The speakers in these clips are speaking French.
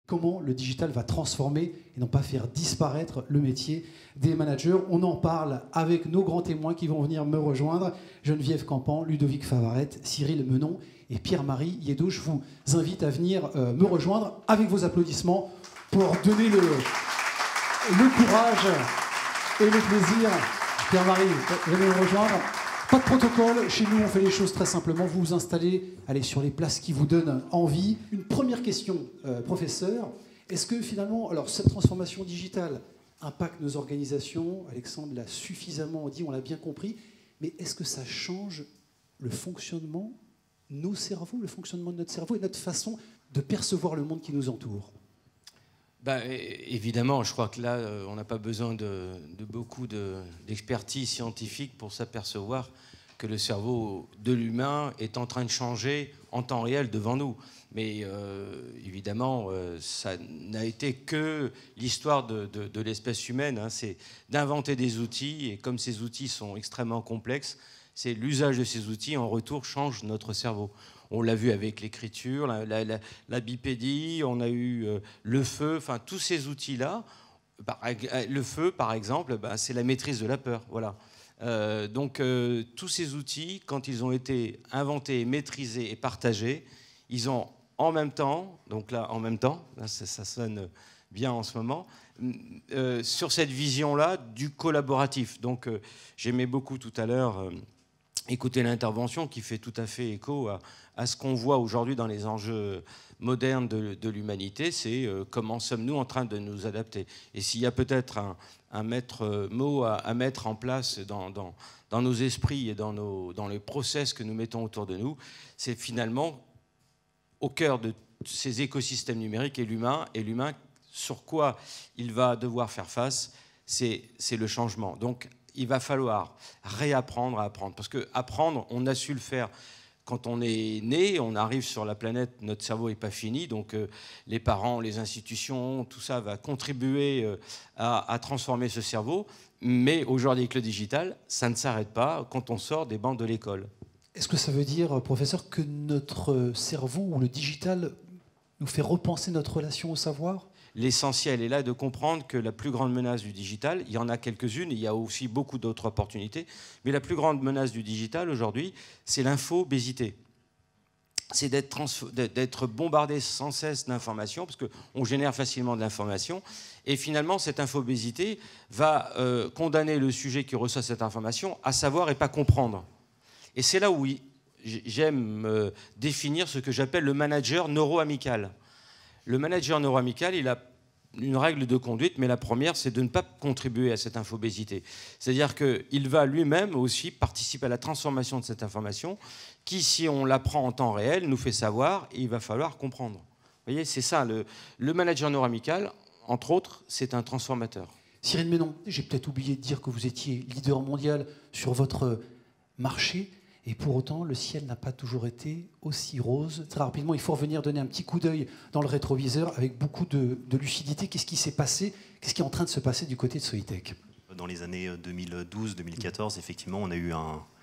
comment le digital va transformer et non pas faire disparaître le métier des managers. On en parle avec nos grands témoins qui vont venir me rejoindre. Geneviève Campan, Ludovic Favarette, Cyril Menon et Pierre-Marie Yeddo. Je vous invite à venir me rejoindre avec vos applaudissements pour donner le courage et le plaisir. Pierre-Marie, venez me rejoindre. Pas de protocole, chez nous on fait les choses très simplement, vous vous installez, allez sur les places qui vous donnent envie. Une première question, professeur, est-ce que finalement, alors cette transformation digitale impacte nos organisations? Alexandre l'a suffisamment dit, on l'a bien compris, mais est-ce que ça change le fonctionnement, nos cerveaux, le fonctionnement de notre cerveau et notre façon de percevoir le monde qui nous entoure? Évidemment, je crois que là, on n'a pas besoin de beaucoup d'expertise scientifique pour s'apercevoir que le cerveau de l'humain est en train de changer en temps réel devant nous. Mais évidemment, ça n'a été que l'histoire de l'espèce humaine. Hein. C'est d'inventer des outils, et comme ces outils sont extrêmement complexes, c'est l'usage de ces outils, en retour, change notre cerveau. On l'a vu avec l'écriture, la bipédie, on a eu le feu, enfin tous ces outils-là. Le feu, par exemple, c'est la maîtrise de la peur. Voilà. Donc tous ces outils, quand ils ont été inventés, maîtrisés et partagés, ils ont en même temps, donc là en même temps, là, ça sonne bien en ce moment, sur cette vision-là du collaboratif. Donc j'aimais beaucoup tout à l'heure écouter l'intervention qui fait tout à fait écho à ce qu'on voit aujourd'hui dans les enjeux modernes de l'humanité, c'est comment sommes-nous en train de nous adapter. Et s'il y a peut-être un maître mot à mettre en place dans nos esprits et dans les process que nous mettons autour de nous, c'est finalement au cœur de ces écosystèmes numériques et l'humain sur quoi il va devoir faire face, c'est le changement. Donc il va falloir réapprendre à apprendre. Parce qu'apprendre, on a su le faire quand on est né, on arrive sur la planète, notre cerveau n'est pas fini, donc les parents, les institutions, tout ça va contribuer à transformer ce cerveau. Mais aujourd'hui, avec le digital, ça ne s'arrête pas quand on sort des bancs de l'école. Est-ce que ça veut dire, professeur, que notre cerveau ou le digital nous fait repenser notre relation au savoir ? L'essentiel est là de comprendre que la plus grande menace du digital, il y en a quelques-unes, il y a aussi beaucoup d'autres opportunités, mais la plus grande menace du digital aujourd'hui, c'est l'infobésité. C'est d'être bombardé sans cesse d'informations, parce qu'on génère facilement de l'information, et finalement cette infobésité va condamner le sujet qui reçoit cette information à savoir et pas comprendre. Et c'est là où j'aime définir ce que j'appelle le manager neuro-amical. Le manager neuro-amical, il a une règle de conduite, mais la première, c'est de ne pas contribuer à cette infobésité. C'est-à-dire qu'il va lui-même aussi participer à la transformation de cette information qui, si on l'apprend en temps réel, nous fait savoir et il va falloir comprendre. Vous voyez, c'est ça. Le manager neuro-amical, entre autres, c'est un transformateur. Cyril Menon, j'ai peut-être oublié de dire que vous étiez leader mondial sur votre marché. Et pour autant, le ciel n'a pas toujours été aussi rose. Très rapidement, il faut revenir donner un petit coup d'œil dans le rétroviseur avec beaucoup de lucidité. Qu'est-ce qui s'est passé? Qu'est-ce qui est en train de se passer du côté de Soitec? Dans les années 2012-2014, effectivement, on a eu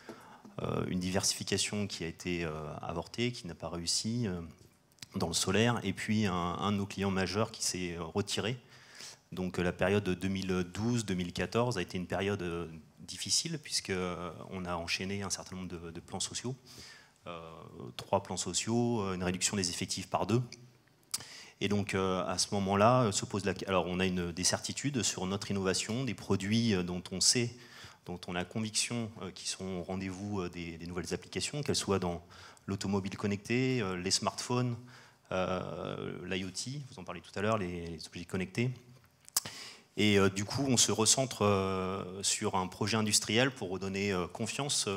une diversification qui a été avortée, qui n'a pas réussi dans le solaire. Et puis, un de nos clients majeurs qui s'est retiré. Donc, la période 2012-2014 a été une période difficile puisqu'on a enchaîné un certain nombre de plans sociaux, 3 plans sociaux, une réduction des effectifs par 2. Et donc à ce moment-là se pose alors on a des certitudes sur notre innovation, des produits dont on sait, dont on a conviction qui sont au rendez-vous des nouvelles applications, qu'elles soient dans l'automobile connectée, les smartphones, l'IoT, vous en parlez tout à l'heure, les objets connectés. Et du coup, on se recentre sur un projet industriel pour redonner confiance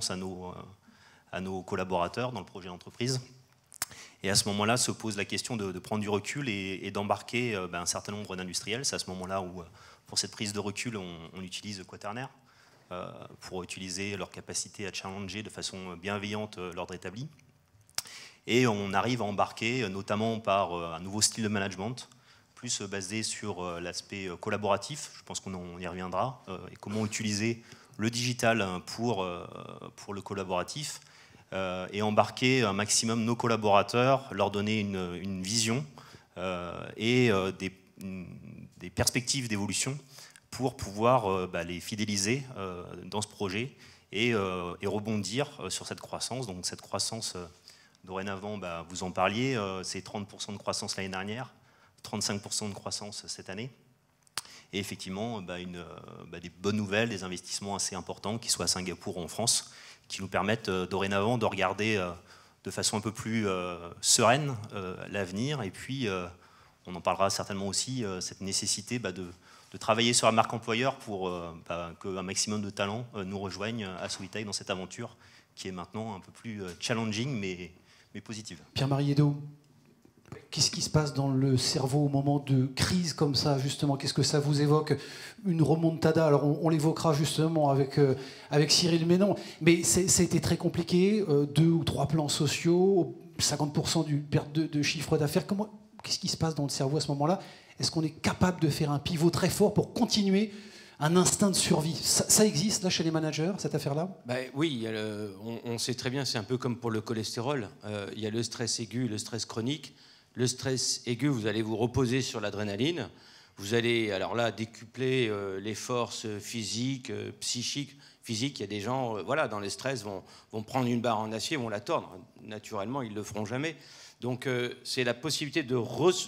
à nos collaborateurs dans le projet d'entreprise. Et à ce moment-là, se pose la question de prendre du recul et d'embarquer un certain nombre d'industriels. C'est à ce moment-là où, pour cette prise de recul, on utilise Quaternaire pour utiliser leur capacité à challenger de façon bienveillante l'ordre établi. Et on arrive à embarquer, notamment par un nouveau style de management, plus basé sur l'aspect collaboratif, je pense qu'on y reviendra, et comment utiliser le digital pour le collaboratif, et embarquer un maximum nos collaborateurs, leur donner une vision, et des perspectives d'évolution pour pouvoir les fidéliser dans ce projet et rebondir sur cette croissance. Donc cette croissance, dorénavant, vous en parliez, c'est 30% de croissance l'année dernière, 35% de croissance cette année. Et effectivement, des bonnes nouvelles, des investissements assez importants, qu'ils soient à Singapour ou en France, qui nous permettent dorénavant de regarder de façon un peu plus sereine l'avenir. Et puis, on en parlera certainement aussi, cette nécessité de travailler sur la marque employeur pour qu'un maximum de talents nous rejoignent à Sowitech dans cette aventure qui est maintenant un peu plus challenging, mais positive. Pierre-Marie Edo, qu'est-ce qui se passe dans le cerveau au moment de crise comme ça, justement? Qu'est-ce que ça vous évoque? Une remontada, alors on l'évoquera justement avec Cyril Menon, mais ça a été très compliqué, 2 ou 3 plans sociaux, 50% du perte de chiffre d'affaires. Qu'est-ce qui se passe dans le cerveau à ce moment-là? Est-ce qu'on est capable de faire un pivot très fort pour continuer un instinct de survie? Ça existe là chez les managers, cette affaire-là? Oui, on sait très bien, c'est un peu comme pour le cholestérol. Il y a le stress aigu et le stress chronique. Le stress aigu, vous allez vous reposer sur l'adrénaline. Vous allez, alors là, décupler les forces physiques, psychiques. Physiques, il y a des gens, dans les stress, vont prendre une barre en acier, vont la tordre. Naturellement, ils ne le feront jamais. Donc, c'est la possibilité de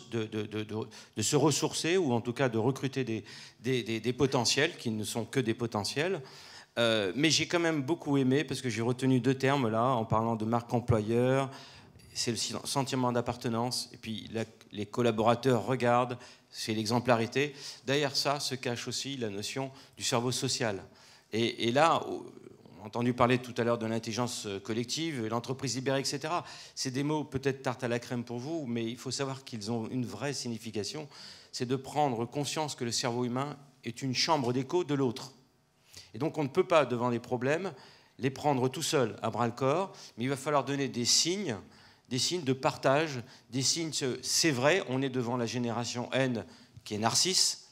se ressourcer, ou en tout cas de recruter des potentiels, qui ne sont que des potentiels. Mais j'ai quand même beaucoup aimé, parce que j'ai retenu 2 termes là, en parlant de marque employeur. C'est le sentiment d'appartenance, et puis les collaborateurs regardent, c'est l'exemplarité. Derrière ça se cache aussi la notion du cerveau social. Et là, on a entendu parler tout à l'heure de l'intelligence collective, l'entreprise libérée, etc. C'est des mots peut-être tarte à la crème pour vous, mais il faut savoir qu'ils ont une vraie signification. C'est de prendre conscience que le cerveau humain est une chambre d'écho de l'autre. Et donc on ne peut pas, devant les problèmes, les prendre tout seul à bras-le-corps, mais il va falloir donner des signes de partage, des signes, c'est vrai, on est devant la génération N qui est Narcisse,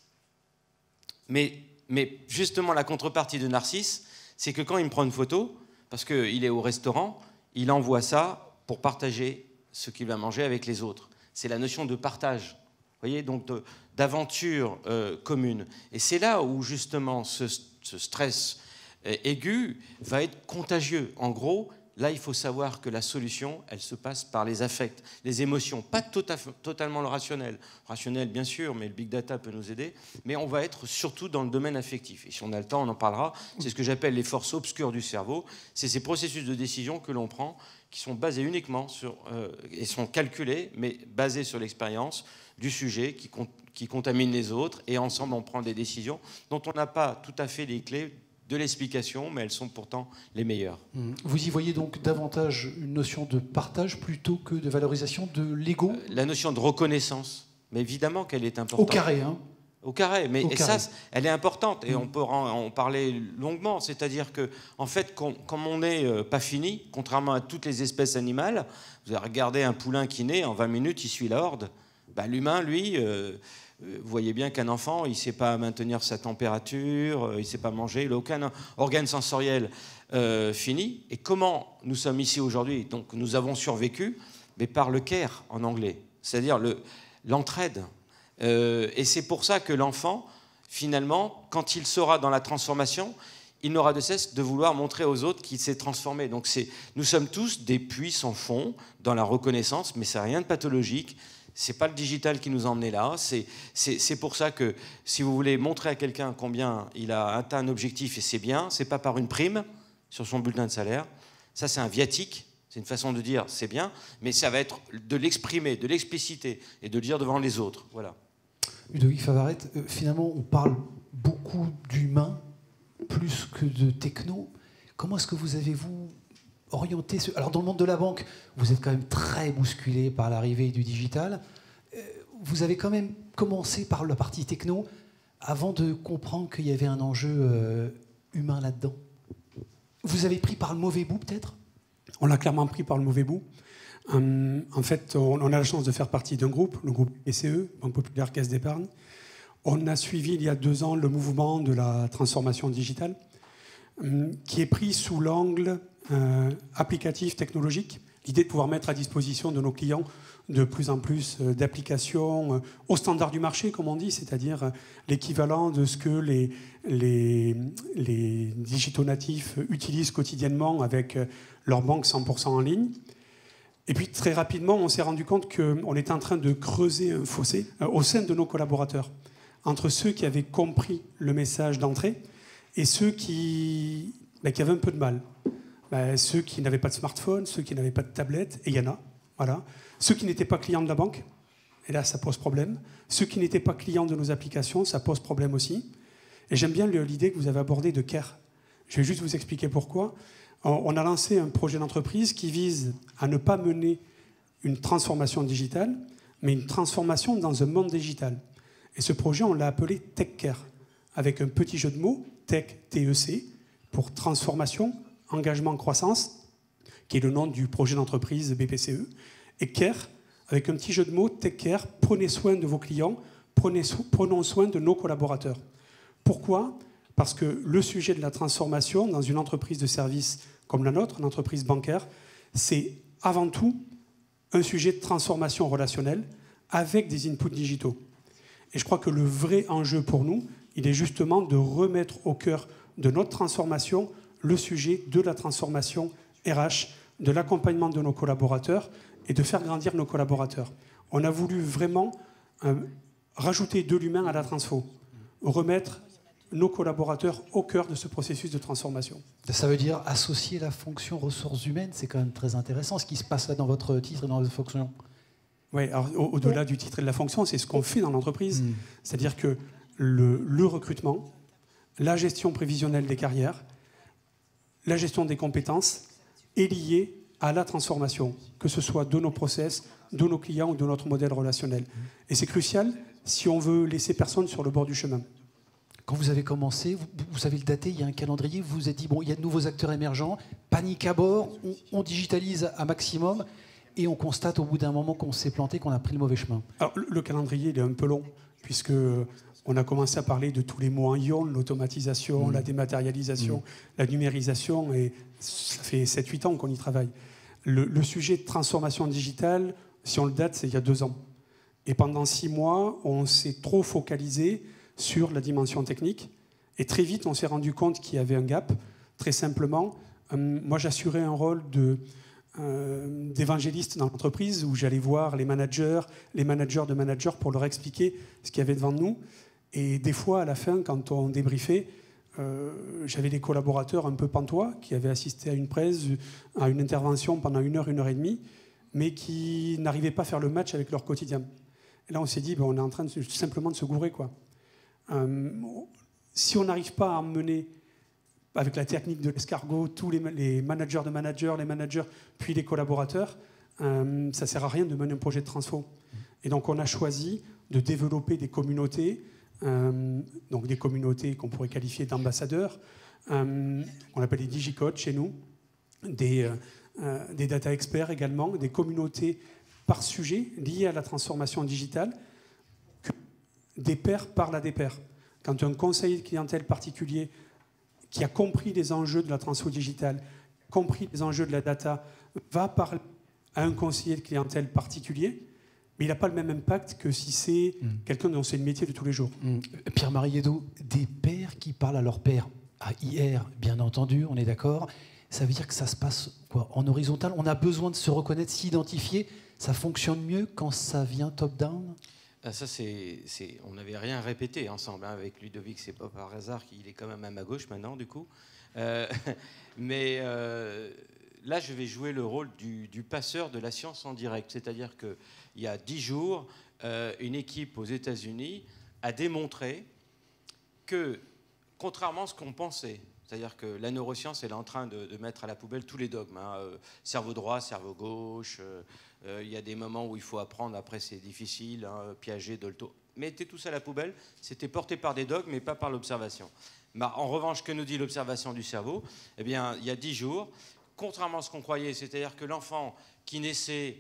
mais justement la contrepartie de Narcisse, c'est que quand il me prend une photo, parce qu'il est au restaurant, il envoie ça pour partager ce qu'il va manger avec les autres. C'est la notion de partage, vous voyez, donc d'aventure commune. Et c'est là où justement ce stress aigu va être contagieux. En gros, là, il faut savoir que la solution, elle se passe par les affects, les émotions, pas totalement le rationnel. Rationnel, bien sûr, mais le big data peut nous aider. Mais on va être surtout dans le domaine affectif. Et si on a le temps, on en parlera. C'est ce que j'appelle les forces obscures du cerveau. C'est ces processus de décision que l'on prend, qui sont basés uniquement sur, et sont calculés, mais basés sur l'expérience du sujet qui contamine les autres. Et ensemble, on prend des décisions dont on n'a pas tout à fait les clés de l'explication, mais elles sont pourtant les meilleures. Vous y voyez donc davantage une notion de partage plutôt que de valorisation de l'ego? La notion de reconnaissance, mais évidemment qu'elle est importante. Au carré, hein? Au carré, mais Au carré. ça, elle est importante, et on peut en parler longuement. C'est-à-dire que, en fait, comme on n'est pas fini, contrairement à toutes les espèces animales, vous avez regardé un poulain qui naît, en 20 minutes, il suit la horde. L'humain, lui... vous voyez bien qu'un enfant, il ne sait pas maintenir sa température, il ne sait pas manger, il n'a aucun organe sensoriel fini. Et comment nous sommes ici aujourd'hui? Donc nous avons survécu, mais par le care en anglais, c'est-à-dire l'entraide. Et c'est pour ça que l'enfant, finalement, quand il sera dans la transformation, il n'aura de cesse de vouloir montrer aux autres qu'il s'est transformé. Donc nous sommes tous des puits sans fond dans la reconnaissance, mais c'est rien de pathologique. C'est pas le digital qui nous a emmenés là. C'est pour ça que si vous voulez montrer à quelqu'un combien il a atteint un objectif, et c'est bien, c'est pas par une prime sur son bulletin de salaire. Ça, c'est un viatique. C'est une façon de dire c'est bien, mais ça va être de l'exprimer, de l'expliciter et de le dire devant les autres. Voilà. Ludovic Favaret, finalement, on parle beaucoup d'humain plus que de techno. Comment est-ce que vous avez-vous orienté Alors, dans le monde de la banque, vous êtes quand même très bousculé par l'arrivée du digital. Vous avez quand même commencé par la partie techno avant de comprendre qu'il y avait un enjeu humain là-dedans. Vous avez pris par le mauvais bout, peut-être? On l'a clairement pris par le mauvais bout. En fait, on a la chance de faire partie d'un groupe, le groupe BCE, Banque Populaire Caisse d'Épargne. On a suivi il y a 2 ans le mouvement de la transformation digitale qui est pris sous l'angle applicatif technologique. l'idée de pouvoir mettre à disposition de nos clients de plus en plus d'applications au standard du marché, comme on dit, c'est-à-dire l'équivalent de ce que les digitaux natifs utilisent quotidiennement avec leur banque 100% en ligne. Et puis très rapidement, on s'est rendu compte qu'on était en train de creuser un fossé au sein de nos collaborateurs, entre ceux qui avaient compris le message d'entrée et ceux qui avaient un peu de mal. Ceux qui n'avaient pas de smartphone, ceux qui n'avaient pas de tablette, et il y en a, voilà. Ceux qui n'étaient pas clients de la banque, et là ça pose problème. Ceux qui n'étaient pas clients de nos applications, ça pose problème aussi. Et j'aime bien l'idée que vous avez abordée de CARE. Je vais juste vous expliquer pourquoi. On a lancé un projet d'entreprise qui vise à ne pas mener une transformation digitale, mais une transformation dans un monde digital. Et ce projet, on l'a appelé TechCare, avec un petit jeu de mots, Tech, TEC, pour transformation, engagement, croissance, qui est le nom du projet d'entreprise BPCE, et CARE, avec un petit jeu de mots, TechCare, prenez soin de vos clients, prenons soin de nos collaborateurs. Pourquoi ? Parce que le sujet de la transformation dans une entreprise de service comme la nôtre, une entreprise bancaire, c'est avant tout un sujet de transformation relationnelle avec des inputs digitaux. Et je crois que le vrai enjeu pour nous, il est justement de remettre au cœur de notre transformation le sujet de la transformation RH, de l'accompagnement de nos collaborateurs et de faire grandir nos collaborateurs. On a voulu vraiment rajouter de l'humain à la transfo, remettre nos collaborateurs au cœur de ce processus de transformation. Ça veut dire associer la fonction ressources humaines, c'est quand même très intéressant ce qui se passe là dans votre titre et dans votre fonction. Oui, alors au-delà du titre et de la fonction, c'est ce qu'on fait dans l'entreprise. C'est-à-dire que le recrutement, la gestion prévisionnelle des carrières, la gestion des compétences est liée à la transformation, que ce soit de nos process, de nos clients ou de notre modèle relationnel. Et c'est crucial si on veut laisser personne sur le bord du chemin. Quand vous avez commencé, vous savez le dater, il y a un calendrier, vous vous êtes dit, bon, il y a de nouveaux acteurs émergents, panique à bord, on digitalise à maximum, et on constate au bout d'un moment qu'on s'est planté, qu'on a pris le mauvais chemin. Alors, le calendrier, il est un peu long, puisque on a commencé à parler de tous les mots en ion, l'automatisation, la dématérialisation, la numérisation, et ça fait 7-8 ans qu'on y travaille. Le sujet de transformation digitale, si on le date, c'est il y a 2 ans. Et pendant 6 mois, on s'est trop focalisé sur la dimension technique. Et très vite, on s'est rendu compte qu'il y avait un gap. Très simplement, moi, j'assurais un rôle d'évangéliste dans l'entreprise où j'allais voir les managers de managers pour leur expliquer ce qu'il y avait devant nous. Et des fois, à la fin, quand on débriefait, j'avais des collaborateurs un peu pantois qui avaient assisté à une presse, à une intervention pendant 1 heure, 1 heure et demie, mais qui n'arrivaient pas à faire le match avec leur quotidien. Et là, on s'est dit, on est en train simplement de se gourer, quoi. Si on n'arrive pas à emmener avec la technique de l'escargot tous les managers de managers, les managers, puis les collaborateurs, ça ne sert à rien de mener un projet de transfo. Et donc on a choisi de développer des communautés, donc des communautés qu'on pourrait qualifier d'ambassadeurs, on appelle les digicodes chez nous, des data experts également, des communautés par sujet liées à la transformation digitale, des pairs parlent à des pairs. Quand un conseiller de clientèle particulier qui a compris les enjeux de la transfo digitale, compris les enjeux de la data, va parler à un conseiller de clientèle particulier, mais il n'a pas le même impact que si c'est quelqu'un dont c'est le métier de tous les jours. Pierre-Marie Hédou, des pairs qui parlent à leurs pairs, à IR, bien entendu, on est d'accord. Ça veut dire que ça se passe quoi, en horizontal. On a besoin de se reconnaître, s'identifier. Ça fonctionne mieux quand ça vient top-down. Ça, on n'avait rien répété ensemble avec Ludovic, c'est pas par hasard qu'il est quand même à ma gauche maintenant, du coup. Mais là, je vais jouer le rôle du passeur de la science en direct. C'est-à-dire qu'il y a 10 jours, une équipe aux États-Unis a démontré que, contrairement à ce qu'on pensait, c'est-à-dire que la neuroscience, elle est en train de mettre à la poubelle tous les dogmes. Cerveau droit, cerveau gauche. Il y a des moments où il faut apprendre, après c'est difficile, Piaget, Dolto. Mettez tout ça à la poubelle, c'était porté par des dogmes, mais pas par l'observation. En revanche, que nous dit l'observation du cerveau ? Eh bien, il y a 10 jours, contrairement à ce qu'on croyait, c'est-à-dire que l'enfant qui naissait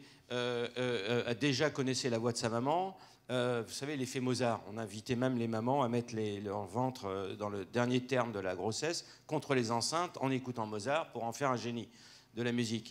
déjà connaissait la voix de sa maman. Vous savez, l'effet Mozart, on invitait même les mamans à mettre leur ventre dans le dernier terme de la grossesse contre les enceintes en écoutant Mozart pour en faire un génie. de la musique.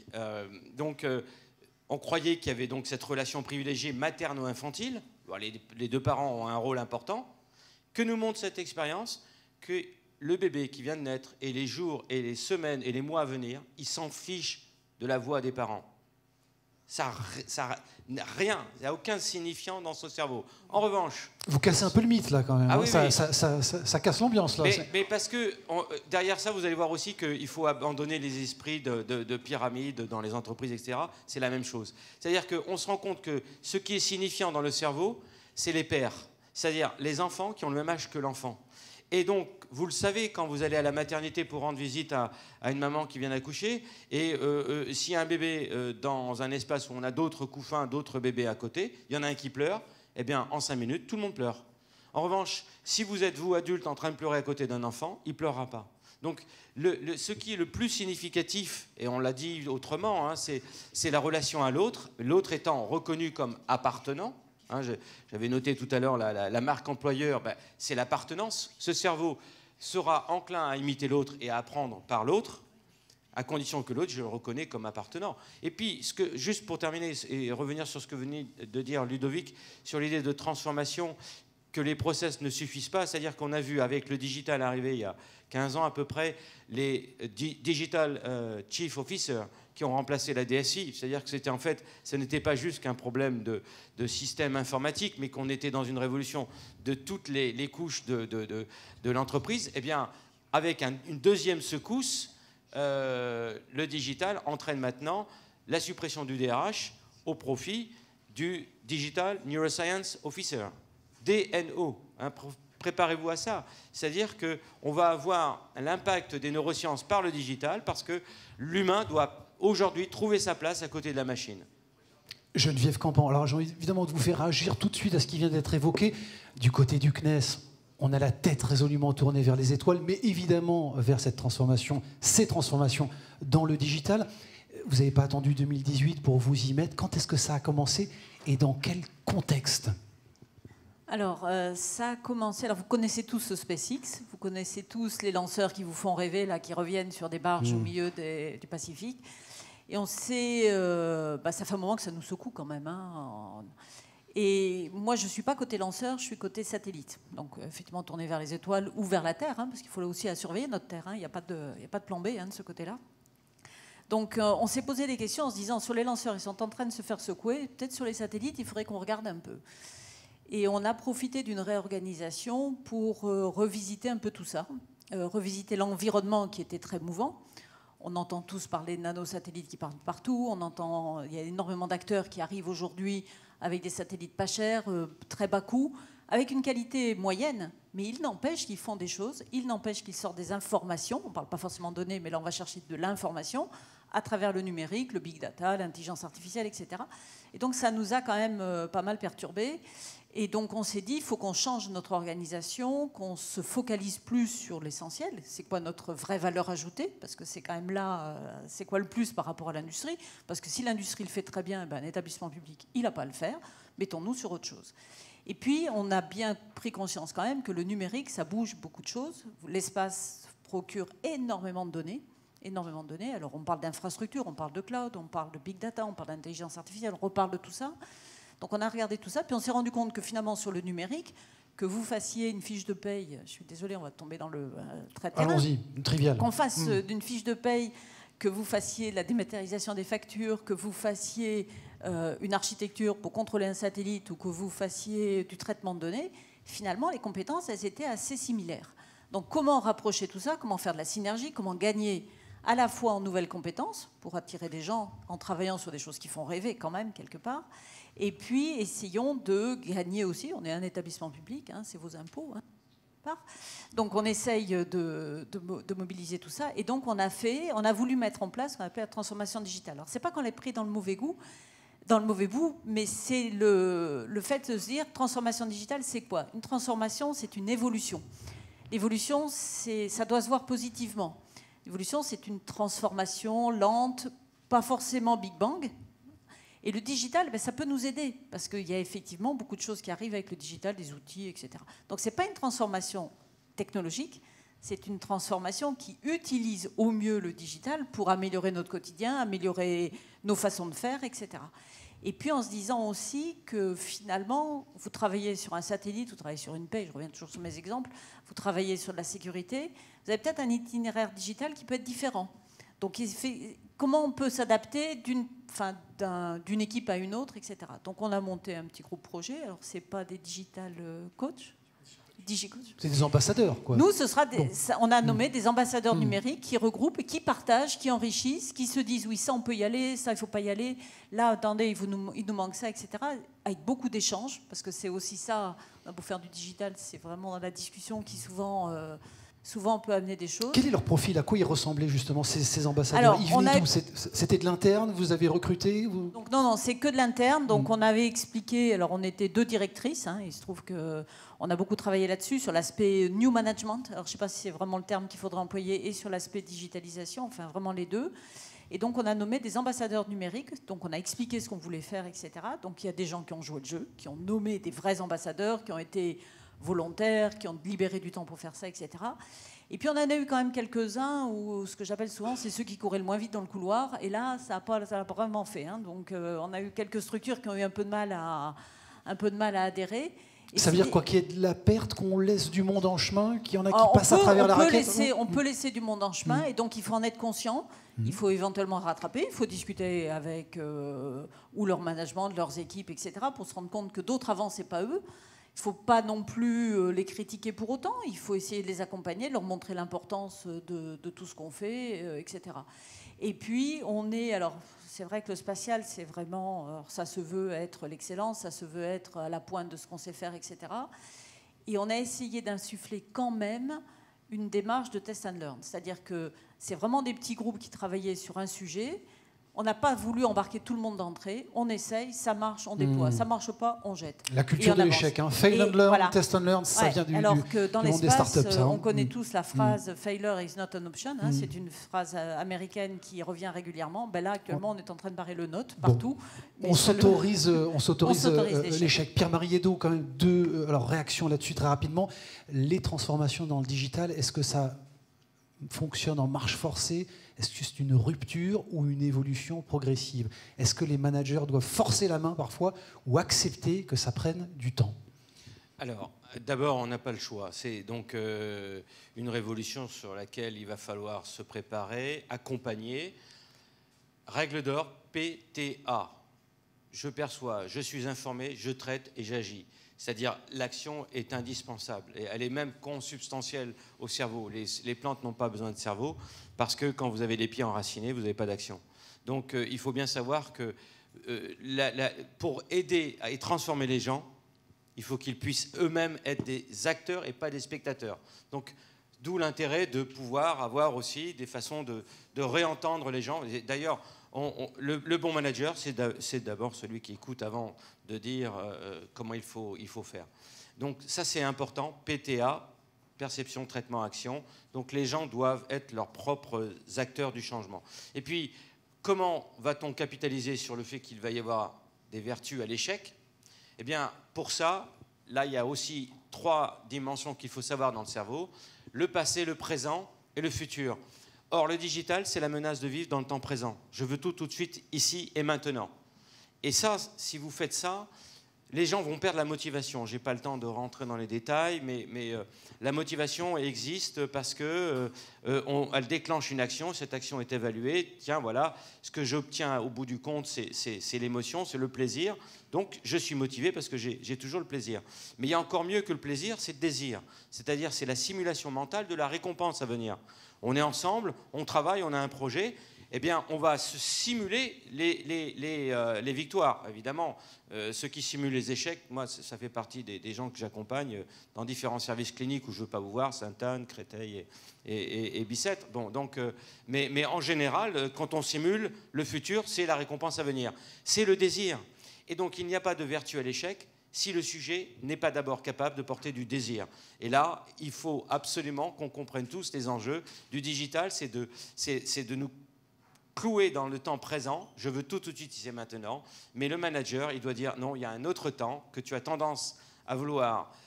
On croyait qu'il y avait donc cette relation privilégiée materno-infantile. Les deux parents ont un rôle important. Que nous montre cette expérience? Que le bébé qui vient de naître, et les jours, et les semaines, et les mois à venir, il s'en fiche de la voix des parents. Ça n'a rien, il n'y a aucun signifiant dans son cerveau. En revanche... Vous cassez un peu le mythe, là, quand même. Ah, oui, oui. Ça casse l'ambiance, là. Mais parce que, derrière ça, vous allez voir aussi qu'il faut abandonner les esprits de pyramide dans les entreprises, etc. C'est la même chose. C'est-à-dire qu'on se rend compte que ce qui est signifiant dans le cerveau, c'est les pères. C'est-à-dire les enfants qui ont le même âge que l'enfant. Et donc, vous le savez, quand vous allez à la maternité pour rendre visite à une maman qui vient d'accoucher, et s'il y a un bébé dans un espace où on a d'autres couffins, d'autres bébés à côté, il y en a un qui pleure, eh bien, en 5 minutes, tout le monde pleure. En revanche, si vous êtes, vous, adulte, en train de pleurer à côté d'un enfant, il ne pleurera pas. Donc, ce qui est le plus significatif, et on l'a dit autrement, hein, c'est la relation à l'autre, l'autre étant reconnu comme appartenant. Hein, j'avais noté tout à l'heure la marque employeur, c'est l'appartenance. Ce cerveau sera enclin à imiter l'autre et à apprendre par l'autre, à condition que l'autre, je le reconnais comme appartenant. Et puis, juste pour terminer et revenir sur ce que venait de dire Ludovic, sur l'idée de transformation, que les process ne suffisent pas, c'est-à-dire qu'on a vu avec le digital arriver il y a 15 ans à peu près, les Digital Chief Officers qui ont remplacé la DSI, c'est-à-dire que c'était en fait, ce n'était pas juste qu'un problème de système informatique, mais qu'on était dans une révolution de toutes les couches de l'entreprise. Eh bien, avec une deuxième secousse, le digital entraîne maintenant la suppression du DRH au profit du Digital Neuroscience Officer, DNO. Hein, préparez-vous à ça. C'est-à-dire qu'on va avoir l'impact des neurosciences par le digital parce que l'humain doit aujourd'hui trouver sa place à côté de la machine. Geneviève Campan, alors j'ai envie évidemment de vous faire réagir tout de suite à ce qui vient d'être évoqué. Du côté du CNES, on a la tête résolument tournée vers les étoiles, mais évidemment vers cette transformation, ces transformations dans le digital. Vous n'avez pas attendu 2018 pour vous y mettre. Quand est-ce que ça a commencé et dans quel contexte ? Alors, ça a commencé... Alors, vous connaissez tous ce SpaceX, vous connaissez tous les lanceurs qui vous font rêver, là, qui reviennent sur des barges au milieu du Pacifique. Et on sait... ça fait un moment que ça nous secoue quand même. Hein. Et moi, je ne suis pas côté lanceur, je suis côté satellite. Donc, effectivement, tourné vers les étoiles ou vers la Terre, hein, parce qu'il faut aussi surveiller notre Terre. Hein. Il n'y a pas de plan B hein, de ce côté-là. Donc, on s'est posé des questions en se disant, sur les lanceurs, ils sont en train de se faire secouer. Peut-être sur les satellites, il faudrait qu'on regarde un peu. Et on a profité d'une réorganisation pour revisiter un peu tout ça, revisiter l'environnement qui était très mouvant. On entend tous parler de nanosatellites qui partent partout, il y a énormément d'acteurs qui arrivent aujourd'hui avec des satellites pas chers, très bas coût, avec une qualité moyenne, mais il n'empêche qu'ils font des choses, il n'empêche qu'ils sortent des informations, on ne parle pas forcément de données, mais là on va chercher de l'information, à travers le numérique, le big data, l'intelligence artificielle, etc. Et donc ça nous a quand même pas mal perturbés. Et donc on s'est dit, il faut qu'on change notre organisation, qu'on se focalise plus sur l'essentiel. C'est quoi notre vraie valeur ajoutée? Parce que c'est quand même là, c'est quoi le plus par rapport à l'industrie? Parce que si l'industrie le fait très bien, un établissement public, il n'a pas à le faire. Mettons-nous sur autre chose. Et puis on a bien pris conscience quand même que le numérique, ça bouge beaucoup de choses. L'espace procure énormément de données. Énormément de données. Alors on parle d'infrastructure, on parle de cloud, on parle de big data, on parle d'intelligence artificielle, on reparle de tout ça. Donc on a regardé tout ça, puis on s'est rendu compte que finalement sur le numérique, que vous fassiez une fiche de paye, je suis désolée, on va tomber dans le très terrain. Allons-y, trivial. Qu'on fasse d'une fiche de paye, que vous fassiez la dématérialisation des factures, que vous fassiez une architecture pour contrôler un satellite ou que vous fassiez du traitement de données, finalement les compétences, elles étaient assez similaires. Donc comment rapprocher tout ça, comment faire de la synergie, comment gagner à la fois en nouvelles compétences pour attirer des gens en travaillant sur des choses qui font rêver quand même quelque part. Et puis, essayons de gagner aussi. On est un établissement public, hein, c'est vos impôts. Hein, donc, on essaye de mobiliser tout ça. Et donc, on a voulu mettre en place ce qu'on appelle la transformation digitale. Alors, c'est pas qu'on l'ait pris dans le mauvais bout, mais c'est le fait de se dire, transformation digitale, c'est quoi? Une transformation, c'est une évolution. L'évolution, ça doit se voir positivement. L'évolution, c'est une transformation lente, pas forcément Big Bang. Et le digital, ça peut nous aider, parce qu'il y a effectivement beaucoup de choses qui arrivent avec le digital, des outils, etc. Donc ce n'est pas une transformation technologique, c'est une transformation qui utilise au mieux le digital pour améliorer notre quotidien, améliorer nos façons de faire, etc. Et puis en se disant aussi que finalement, vous travaillez sur un satellite, vous travaillez sur une paie, je reviens toujours sur mes exemples, vous travaillez sur de la sécurité, vous avez peut-être un itinéraire digital qui peut être différent. Donc comment on peut s'adapter d'une équipe à une autre, etc. Donc on a monté un petit groupe projet, alors ce n'est pas des digital coach, c'est des ambassadeurs, quoi. Nous, on a nommé des ambassadeurs numériques qui regroupent, qui partagent, qui enrichissent, qui se disent oui, ça on peut y aller, ça il ne faut pas y aller, là attendez, il nous manque ça, etc. Avec beaucoup d'échanges, parce que c'est aussi ça, on a beau faire du digital, c'est vraiment dans la discussion qui souvent peut amener des choses. Quel est leur profil? À quoi ils ressemblaient justement ces ambassadeurs? Alors, ils venaient d'où? C'était de l'interne? Vous avez recruté? Donc, non, c'est que de l'interne. Donc on avait expliqué, alors on était 2 directrices, hein, il se trouve qu'on a beaucoup travaillé là-dessus, sur l'aspect new management. Alors je ne sais pas si c'est vraiment le terme qu'il faudrait employer, et sur l'aspect digitalisation, enfin vraiment les deux. Et donc on a nommé des ambassadeurs numériques, donc on a expliqué ce qu'on voulait faire, etc. Donc il y a des gens qui ont joué le jeu, qui ont nommé des vrais ambassadeurs, qui ont été volontaires, qui ont libéré du temps pour faire ça, etc. Et puis on en a eu quand même quelques-uns où ce que j'appelle souvent, c'est ceux qui couraient le moins vite dans le couloir. Et là, ça n'a pas vraiment fait. Hein. Donc on a eu quelques structures qui ont eu un peu de mal à adhérer. Et ça veut dire quoi? Qu'il y ait de la perte, qu'on laisse du monde en chemin, qu'il y en a qui passent à travers la raquette? On peut laisser du monde en chemin, et donc il faut en être conscient. Il faut éventuellement rattraper, il faut discuter avec ou leur management, leurs équipes, etc., pour se rendre compte que d'autres avant, c'est pas eux. Il ne faut pas non plus les critiquer pour autant. Il faut essayer de les accompagner, de leur montrer l'importance de tout ce qu'on fait, etc. Et puis, alors, c'est vrai que le spatial, c'est vraiment... Alors, ça se veut être l'excellence, ça se veut être à la pointe de ce qu'on sait faire, etc. Et on a essayé d'insuffler quand même une démarche de test and learn. C'est-à-dire que c'est vraiment des petits groupes qui travaillaient sur un sujet. On n'a pas voulu embarquer tout le monde d'entrée. On essaye, ça marche, on déploie. Ça ne marche pas, on jette. La culture de l'échec, hein. Fail and learn, voilà. Test and learn, ça vient du alors que dans monde des startups. On connaît tous la phrase « failure is not an option ». C'est une phrase américaine qui revient régulièrement. Ben là, actuellement, on est en train de barrer le note partout. On s'autorise l'échec. Pierre-Marie Hédot, quand même, deux réactions là-dessus très rapidement. Les transformations dans le digital, est-ce que ça fonctionne en marche forcée? Est-ce que c'est une rupture ou une évolution progressive? Est-ce que les managers doivent forcer la main parfois ou accepter que ça prenne du temps? Alors, d'abord, on n'a pas le choix. C'est donc une révolution sur laquelle il va falloir se préparer, accompagner. Règle d'or, PTA. Je perçois, je suis informé, je traite et j'agis. C'est-à-dire l'action est indispensable et elle est même consubstantielle au cerveau. Les plantes n'ont pas besoin de cerveau parce que quand vous avez les pieds enracinés, vous n'avez pas d'action. Donc il faut bien savoir que pour aider et transformer les gens, il faut qu'ils puissent eux-mêmes être des acteurs et pas des spectateurs. Donc d'où l'intérêt de pouvoir avoir aussi des façons de réentendre les gens. D'ailleurs, le bon manager, c'est d'abord celui qui écoute avant de dire comment il faut faire. Donc ça, c'est important. PTA, perception, traitement, action. Donc les gens doivent être leurs propres acteurs du changement. Et puis, comment va-t-on capitaliser sur le fait qu'il va y avoir des vertus à l'échec? Eh bien, pour ça, là, il y a aussi 3 dimensions qu'il faut savoir dans le cerveau. Le passé, le présent et le futur. Or, le digital, c'est la menace de vivre dans le temps présent. Je veux tout de suite, ici et maintenant. Et ça, si vous faites ça, les gens vont perdre la motivation. Je n'ai pas le temps de rentrer dans les détails, mais la motivation existe parce qu'elle déclenche une action, cette action est évaluée. Tiens, voilà, ce que j'obtiens au bout du compte, c'est l'émotion, c'est le plaisir. Donc, je suis motivé parce que j'ai toujours le plaisir. Mais il y a encore mieux que le plaisir, c'est le désir. C'est-à-dire, c'est la simulation mentale de la récompense à venir. On est ensemble, on travaille, on a un projet. Eh bien, on va se simuler les victoires. Évidemment, ceux qui simulent les échecs, moi, ça fait partie des gens que j'accompagne dans différents services cliniques où je ne veux pas vous voir, Sainte-Anne, Créteil et Bicêtre. Bon, donc, mais en général, quand on simule, le futur, c'est la récompense à venir. C'est le désir. Et donc, il n'y a pas de vertu à l'échec si le sujet n'est pas d'abord capable de porter du désir. Et là, il faut absolument qu'on comprenne tous les enjeux du digital, c'est de nous clouer dans le temps présent, je veux tout de suite, ici et maintenant, mais le manager, il doit dire non, il y a un autre temps que tu as tendance à vouloir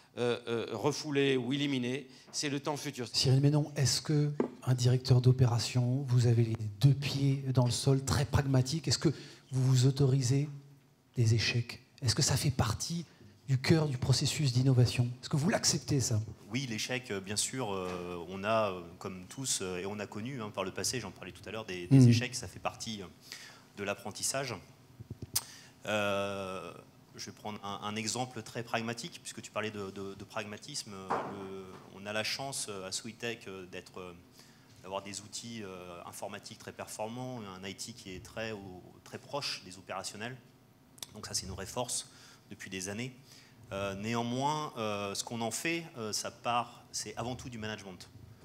refouler ou éliminer, c'est le temps futur. Cyril Ménon, est-ce qu'un directeur d'opération, vous avez les deux pieds dans le sol, très pragmatique, est-ce que vous vous autorisez des échecs? Est-ce que ça fait partie du cœur du processus d'innovation? Est-ce que vous l'acceptez, ça? Oui, l'échec, bien sûr, on a, comme tous, et on a connu par le passé, j'en parlais tout à l'heure, des échecs, ça fait partie de l'apprentissage. Je vais prendre un exemple très pragmatique, puisque tu parlais de pragmatisme. On a la chance à Soitec d'avoir des outils informatiques très performants, un IT qui est très proche des opérationnels. Donc ça, c'est une vraie force depuis des années. Néanmoins, ce qu'on en fait, c'est avant tout du management.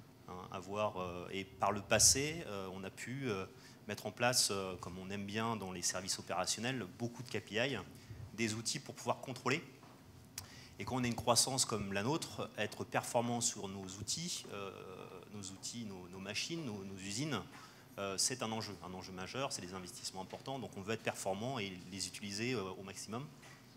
Et par le passé, on a pu mettre en place, comme on aime bien dans les services opérationnels, beaucoup de KPI, des outils pour pouvoir contrôler. Et quand on a une croissance comme la nôtre, être performant sur nos outils, nos machines, nos usines, c'est un enjeu majeur, c'est des investissements importants, donc on veut être performant et les utiliser au maximum.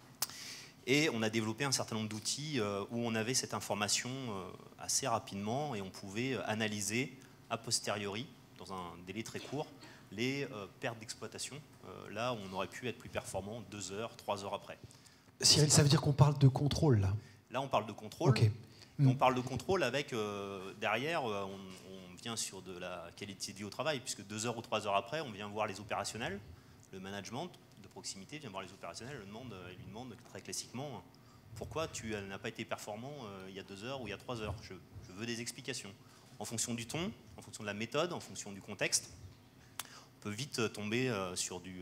Et on a développé un certain nombre d'outils où on avait cette information assez rapidement et on pouvait analyser a posteriori, dans un délai très court, les pertes d'exploitation, là où on aurait pu être plus performant 2 heures, 3 heures après. Cyril, ça veut dire qu'on parle de contrôle, là? Là, on parle de contrôle. Okay. On parle de contrôle avec, derrière, on vient sur de la qualité de vie au travail, puisque 2 heures ou 3 heures après, on vient voir les opérationnels, le management de proximité vient voir les opérationnels, lui demande très classiquement pourquoi tu n'as pas été performant il y a 2 heures ou il y a 3 heures. Je veux des explications. En fonction du ton, en fonction de la méthode, en fonction du contexte, on peut vite tomber sur du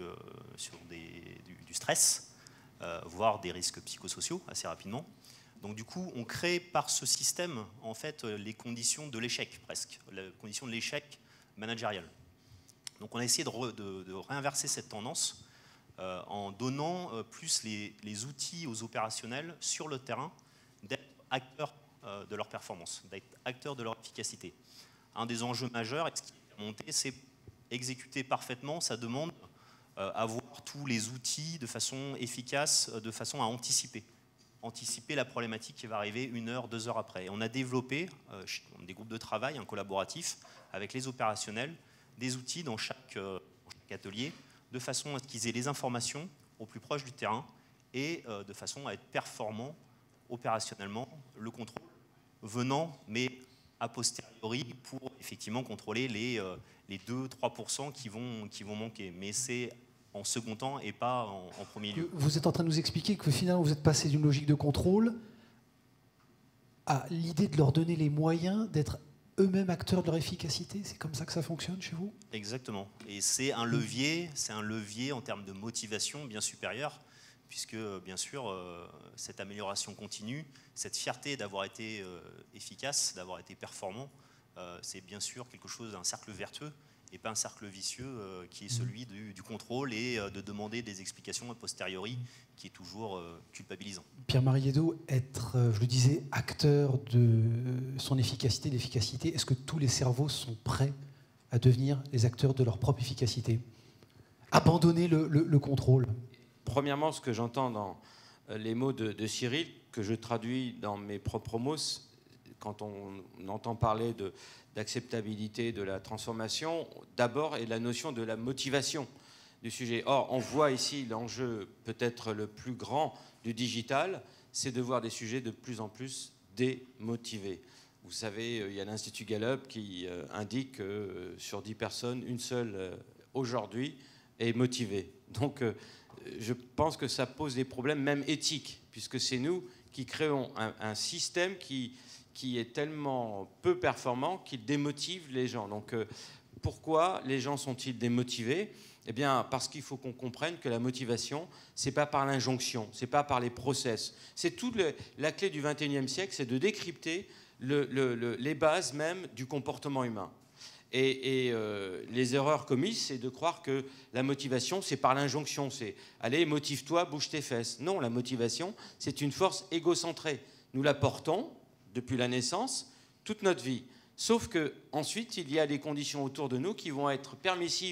stress, voire des risques psychosociaux assez rapidement. Donc du coup, on crée par ce système en fait les conditions de l'échec presque, les conditions de l'échec managérial. Donc on a essayé de réinverser cette tendance en donnant plus les outils aux opérationnels sur le terrain d'être acteurs de leur performance, d'être acteurs de leur efficacité. Un des enjeux majeurs, ce qui est monté, c'est exécuter parfaitement, ça demande avoir tous les outils de façon efficace, de façon à anticiper la problématique qui va arriver 1 heure, 2 heures après. Et on a développé des groupes de travail, un collaboratif, avec les opérationnels, des outils dans chaque atelier, de façon à ce qu'ils aient les informations au plus proche du terrain et de façon à être performants opérationnellement, le contrôle venant, mais a posteriori, pour effectivement contrôler les 2-3% qui vont manquer. Mais c'est en second temps et pas en premier lieu. Vous êtes en train de nous expliquer que finalement vous êtes passé d'une logique de contrôle à l'idée de leur donner les moyens d'être eux-mêmes acteurs de leur efficacité. C'est comme ça que ça fonctionne chez vous? Exactement. Et c'est un levier en termes de motivation bien supérieur, puisque bien sûr cette amélioration continue, cette fierté d'avoir été efficace, d'avoir été performant, c'est bien sûr quelque chose d'un cercle vertueux et pas un cercle vicieux qui est celui du contrôle et de demander des explications a posteriori, qui est toujours culpabilisant. Pierre-Marie Edo, être, je le disais, acteur de son efficacité, l'efficacité, est-ce que tous les cerveaux sont prêts à devenir les acteurs de leur propre efficacité? Abandonner le contrôle? Premièrement, ce que j'entends dans les mots de Cyril, que je traduis dans mes propres mots, quand on entend parler d'acceptabilité de la transformation, d'abord est la notion de la motivation du sujet. Or, on voit ici l'enjeu peut-être le plus grand du digital, c'est de voir des sujets de plus en plus démotivés. Vous savez, il y a l'Institut Gallup qui indique que sur 10 personnes, une seule aujourd'hui est motivée. Donc, je pense que ça pose des problèmes même éthiques, puisque c'est nous qui créons un système qui est tellement peu performant qu'il démotive les gens. Donc, pourquoi les gens sont-ils démotivés? Eh bien, parce qu'il faut qu'on comprenne que la motivation, c'est pas par l'injonction, c'est pas par les process. C'est toute la clé du XXIe siècle, c'est de décrypter les bases même du comportement humain. Et les erreurs commises, c'est de croire que la motivation, c'est par l'injonction. C'est « allez, motive-toi, bouge tes fesses ». Non, la motivation, c'est une force égocentrée. Nous la portons depuis la naissance, toute notre vie. Sauf qu'ensuite, il y a des conditions autour de nous qui vont être permissives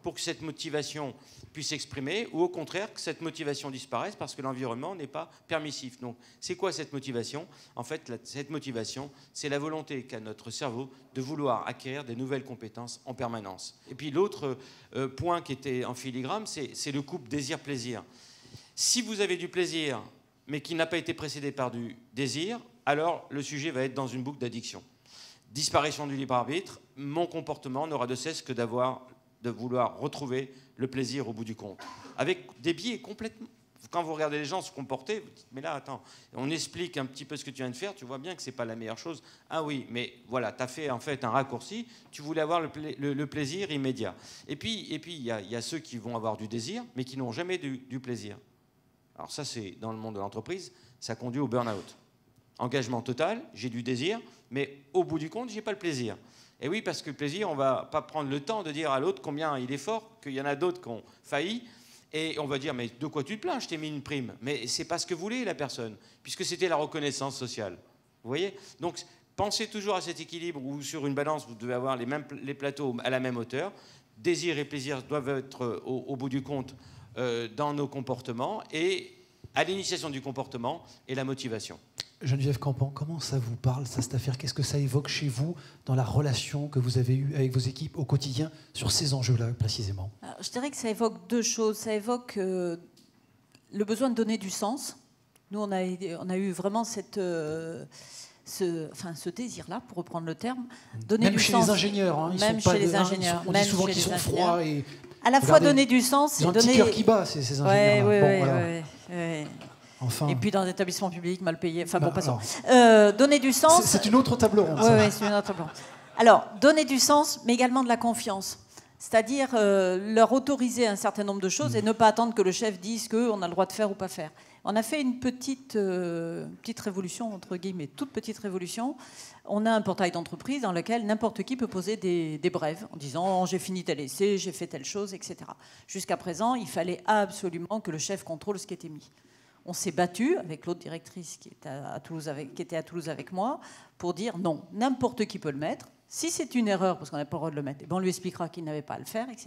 pour que cette motivation puisse s'exprimer, ou au contraire que cette motivation disparaisse parce que l'environnement n'est pas permissif. Donc, c'est quoi cette motivation? En fait, cette motivation, c'est la volonté qu'a notre cerveau de vouloir acquérir des nouvelles compétences en permanence. Et puis l'autre point qui était en filigrane, c'est le couple désir-plaisir. Si vous avez du plaisir, mais qui n'a pas été précédé par du désir, alors le sujet va être dans une boucle d'addiction. Disparition du libre arbitre, mon comportement n'aura de cesse que de vouloir retrouver le plaisir au bout du compte. Avec des biais complètement... Quand vous regardez les gens se comporter, vous dites, mais là, attends, on explique un petit peu ce que tu viens de faire, tu vois bien que ce n'est pas la meilleure chose. Ah oui, mais voilà, tu as fait en fait un raccourci, tu voulais avoir le plaisir immédiat. Et puis il y a ceux qui vont avoir du désir, mais qui n'ont jamais du plaisir. Alors ça, c'est dans le monde de l'entreprise, ça conduit au burn-out. Engagement total, j'ai du désir, mais au bout du compte, je n'ai pas le plaisir. Et oui, parce que le plaisir, on ne va pas prendre le temps de dire à l'autre combien il est fort, qu'il y en a d'autres qui ont failli, et on va dire, mais de quoi tu te plains, je t'ai mis une prime. Mais ce n'est pas ce que voulait la personne, puisque c'était la reconnaissance sociale. Vous voyez? Donc, pensez toujours à cet équilibre où sur une balance, vous devez avoir les plateaux à la même hauteur. Désir et plaisir doivent être au bout du compte dans nos comportements, et à l'initiation du comportement et la motivation. Geneviève Campan, comment ça vous parle, ça, cette affaire? Qu'est-ce que ça évoque chez vous dans la relation que vous avez eue avec vos équipes au quotidien sur ces enjeux-là, précisément? Alors, je dirais que ça évoque deux choses. Ça évoque le besoin de donner du sens. Nous, on a eu vraiment ce désir-là, pour reprendre le terme, donner même du chez sens. les ingénieurs, hein, même chez les ingénieurs. On dit souvent qu'ils sont froids et... À la fois donner du sens et donner... Ils ont un petit cœur qui bat, ces ingénieurs-là. Ouais. Enfin... Et puis dans des établissements publics mal payés. Enfin bon, passons. Alors, donner du sens... C'est une autre table ronde. Oui, c'est une autre table ronde. Alors, donner du sens, mais également de la confiance. C'est-à-dire leur autoriser un certain nombre de choses et ne pas attendre que le chef dise qu'on a le droit de faire ou pas faire. On a fait une petite révolution, entre guillemets, toute petite révolution. On a un portail d'entreprise dans lequel n'importe qui peut poser des brèves en disant « j'ai fini tel essai, j'ai fait telle chose, etc. » Jusqu'à présent, il fallait absolument que le chef contrôle ce qui était mis. On s'est battu avec l'autre directrice qui était à Toulouse avec moi pour dire non, n'importe qui peut le mettre. Si c'est une erreur, parce qu'on n'a pas le droit de le mettre, on lui expliquera qu'il n'avait pas à le faire, etc.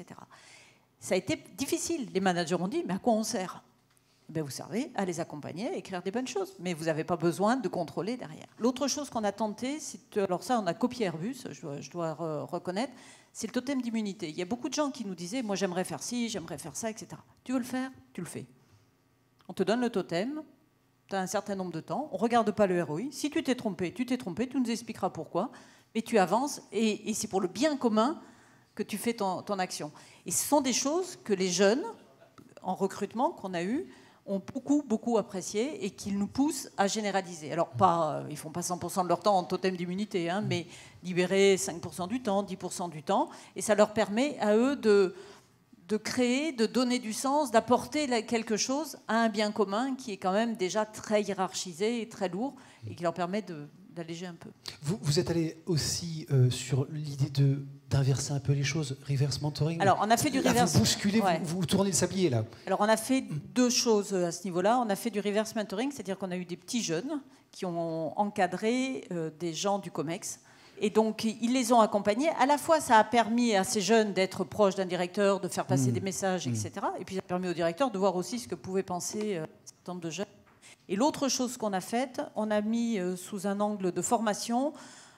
Ça a été difficile. Les managers ont dit, mais à quoi on sert? Vous servez à les accompagner, à écrire des bonnes choses, mais vous n'avez pas besoin de contrôler derrière. L'autre chose qu'on a tenté, alors ça on a copié Airbus, je dois reconnaître, c'est le totem d'immunité. Il y a beaucoup de gens qui nous disaient, moi j'aimerais faire ci, j'aimerais faire ça, etc. Tu veux le faire? Tu le fais. On te donne le totem, tu as un certain nombre de temps, on ne regarde pas le ROI. Si tu t'es trompé, tu nous expliqueras pourquoi, mais tu avances, et c'est pour le bien commun que tu fais ton action. Et ce sont des choses que les jeunes, en recrutement qu'on a eu, ont beaucoup apprécié et qu'ils nous poussent à généraliser. Alors, ils ne font pas 100% de leur temps en totem d'immunité, hein, mais libérer 5% du temps, 10% du temps, et ça leur permet à eux de créer, de donner du sens, d'apporter quelque chose à un bien commun qui est quand même déjà très hiérarchisé et très lourd et qui leur permet d'alléger un peu. Vous êtes allé aussi sur l'idée d'inverser un peu les choses, reverse mentoring. Alors, on a fait du reverse... Vous bousculez, ouais. vous tournez le sablier, là. Alors, on a fait deux choses à ce niveau-là. On a fait du reverse mentoring, c'est-à-dire qu'on a eu des petits jeunes qui ont encadré des gens du COMEX. Et donc, ils les ont accompagnés. À la fois, ça a permis à ces jeunes d'être proches d'un directeur, de faire passer des messages, etc. Et puis, ça a permis au directeur de voir aussi ce que pouvaient penser un certain nombre de jeunes. Et l'autre chose qu'on a faite, on a mis sous un angle de formation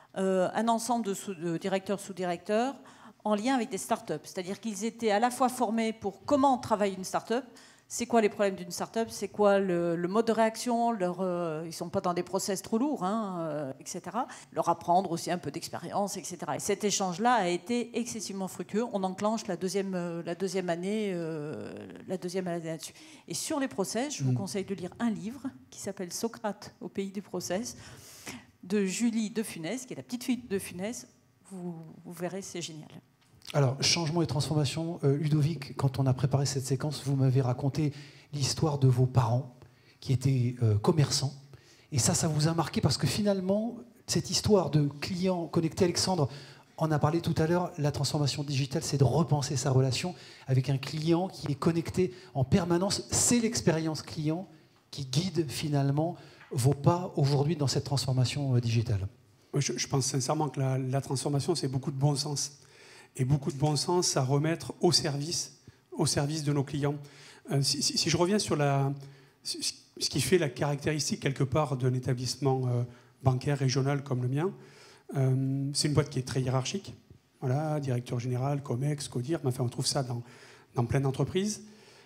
un ensemble de directeurs, sous-directeurs en lien avec des start-up. C'est-à-dire qu'ils étaient à la fois formés pour comment travaille une start-up, c'est quoi les problèmes d'une start-up, c'est quoi le mode de réaction, ils ne sont pas dans des process trop lourds, etc. Leur apprendre aussi un peu d'expérience, etc. Et cet échange-là a été excessivement fructueux. On enclenche la deuxième année là-dessus. Et sur les process, je vous conseille de lire un livre qui s'appelle « Socrate au pays du process » de Julie de Funès, qui est la petite fille de Funès. Vous verrez, c'est génial. Alors, changement et transformation, Ludovic, quand on a préparé cette séquence, vous m'avez raconté l'histoire de vos parents qui étaient commerçants. Et ça vous a marqué parce que finalement, cette histoire de client connecté, Alexandre en a parlé tout à l'heure, la transformation digitale, c'est de repenser sa relation avec un client qui est connecté en permanence. C'est l'expérience client qui guide finalement vos pas aujourd'hui dans cette transformation digitale. Je pense sincèrement que la transformation, c'est beaucoup de bon sens. et beaucoup de bon sens à remettre au service de nos clients. Si je reviens sur ce qui fait la caractéristique quelque part d'un établissement bancaire régional comme le mien, c'est une boîte qui est très hiérarchique. Voilà, directeur général, COMEX, CODIR, mais enfin on trouve ça dans plein d'entreprises.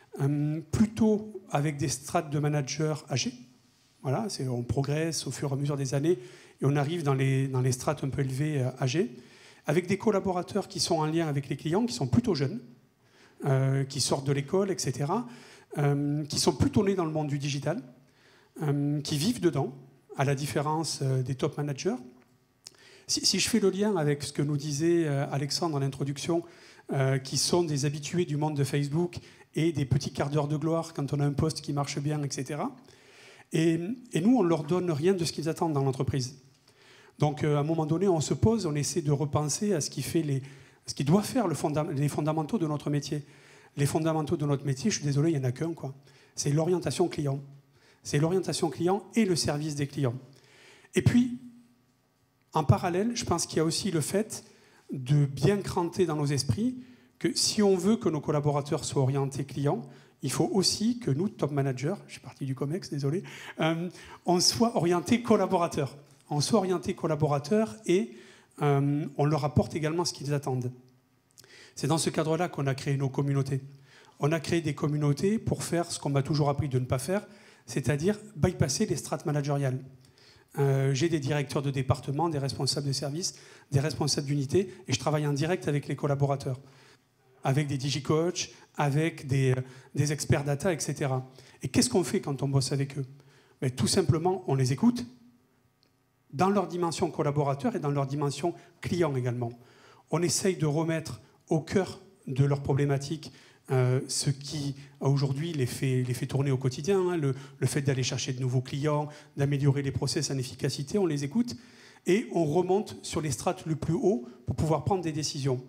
Plutôt avec des strates de managers âgés. Voilà, on progresse au fur et à mesure des années et on arrive dans les strates un peu élevées âgées, avec des collaborateurs qui sont en lien avec les clients, qui sont plutôt jeunes, qui sortent de l'école, etc., qui sont plutôt nés dans le monde du digital, qui vivent dedans, à la différence des top managers. Si je fais le lien avec ce que nous disait Alexandre en l'introduction, qui sont des habitués du monde de Facebook et des petits quarts d'heure de gloire quand on a un poste qui marche bien, etc. Et nous, on ne leur donne rien de ce qu'ils attendent dans l'entreprise. Donc, à un moment donné, on se pose, on essaie de repenser à ce qui doit faire les fondamentaux de notre métier. Les fondamentaux de notre métier, je suis désolé, il n'y en a qu'un, quoi. C'est l'orientation client. C'est l'orientation client et le service des clients. Et puis, en parallèle, je pense qu'il y a aussi le fait de bien cranter dans nos esprits que si on veut que nos collaborateurs soient orientés clients, il faut aussi que nous, top managers, je suis parti du COMEX, désolé, on soit orientés collaborateurs. On soit orientés collaborateurs et on leur apporte également ce qu'ils attendent. C'est dans ce cadre-là qu'on a créé nos communautés. On a créé des communautés pour faire ce qu'on m'a toujours appris de ne pas faire, c'est-à-dire bypasser les strates managériales. J'ai des directeurs de département, des responsables de service, des responsables d'unité, et je travaille en direct avec les collaborateurs, avec des digicoachs, avec des experts data, etc. Et qu'est-ce qu'on fait quand on bosse avec eux? Tout simplement, on les écoute dans leur dimension collaborateur et dans leur dimension client également. On essaye de remettre au cœur de leurs problématiques ce qui, aujourd'hui, les fait tourner au quotidien, hein, le fait d'aller chercher de nouveaux clients, d'améliorer les process en efficacité, on les écoute, et on remonte sur les strates le plus haut pour pouvoir prendre des décisions.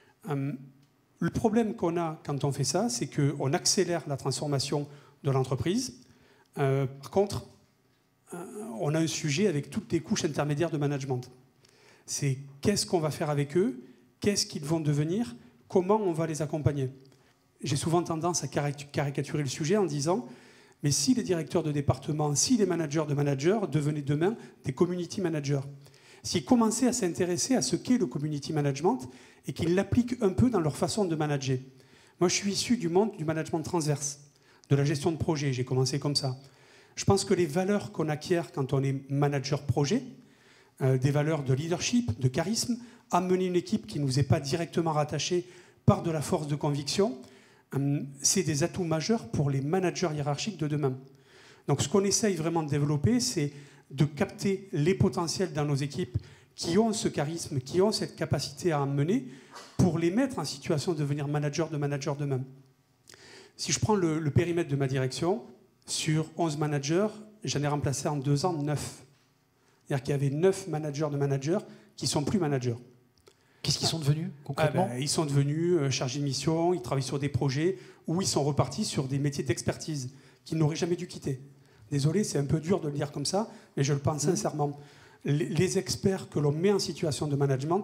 Le problème qu'on a quand on fait ça, c'est qu'on accélère la transformation de l'entreprise. Par contre, on a un sujet avec toutes les couches intermédiaires de management. C'est qu'est-ce qu'on va faire avec eux, qu'est-ce qu'ils vont devenir, comment on va les accompagner. J'ai souvent tendance à caricaturer le sujet en disant mais si les directeurs de département, si les managers de managers devenaient demain des community managers, s'ils commençaient à s'intéresser à ce qu'est le community management et qu'ils l'appliquent un peu dans leur façon de manager. Moi, je suis issu du monde du management transverse, de la gestion de projet. J'ai commencé comme ça. Je pense que les valeurs qu'on acquiert quand on est manager projet, des valeurs de leadership, de charisme, amener une équipe qui ne nous est pas directement rattachée par de la force de conviction, c'est des atouts majeurs pour les managers hiérarchiques de demain. Donc ce qu'on essaye vraiment de développer, c'est de capter les potentiels dans nos équipes qui ont ce charisme, qui ont cette capacité à emmener, pour les mettre en situation de devenir manager demain. Si je prends le périmètre de ma direction, sur 11 managers, j'en ai remplacé en 2 ans 9. C'est-à-dire qu'il y avait 9 managers de managers qui ne sont plus managers. Qu'est-ce qu'ils sont devenus concrètement? Ils sont devenus chargés de mission, ils travaillent sur des projets où ils sont repartis sur des métiers d'expertise qu'ils n'auraient jamais dû quitter. Désolé, c'est un peu dur de le dire comme ça, mais je le pense sincèrement. Les experts que l'on met en situation de management,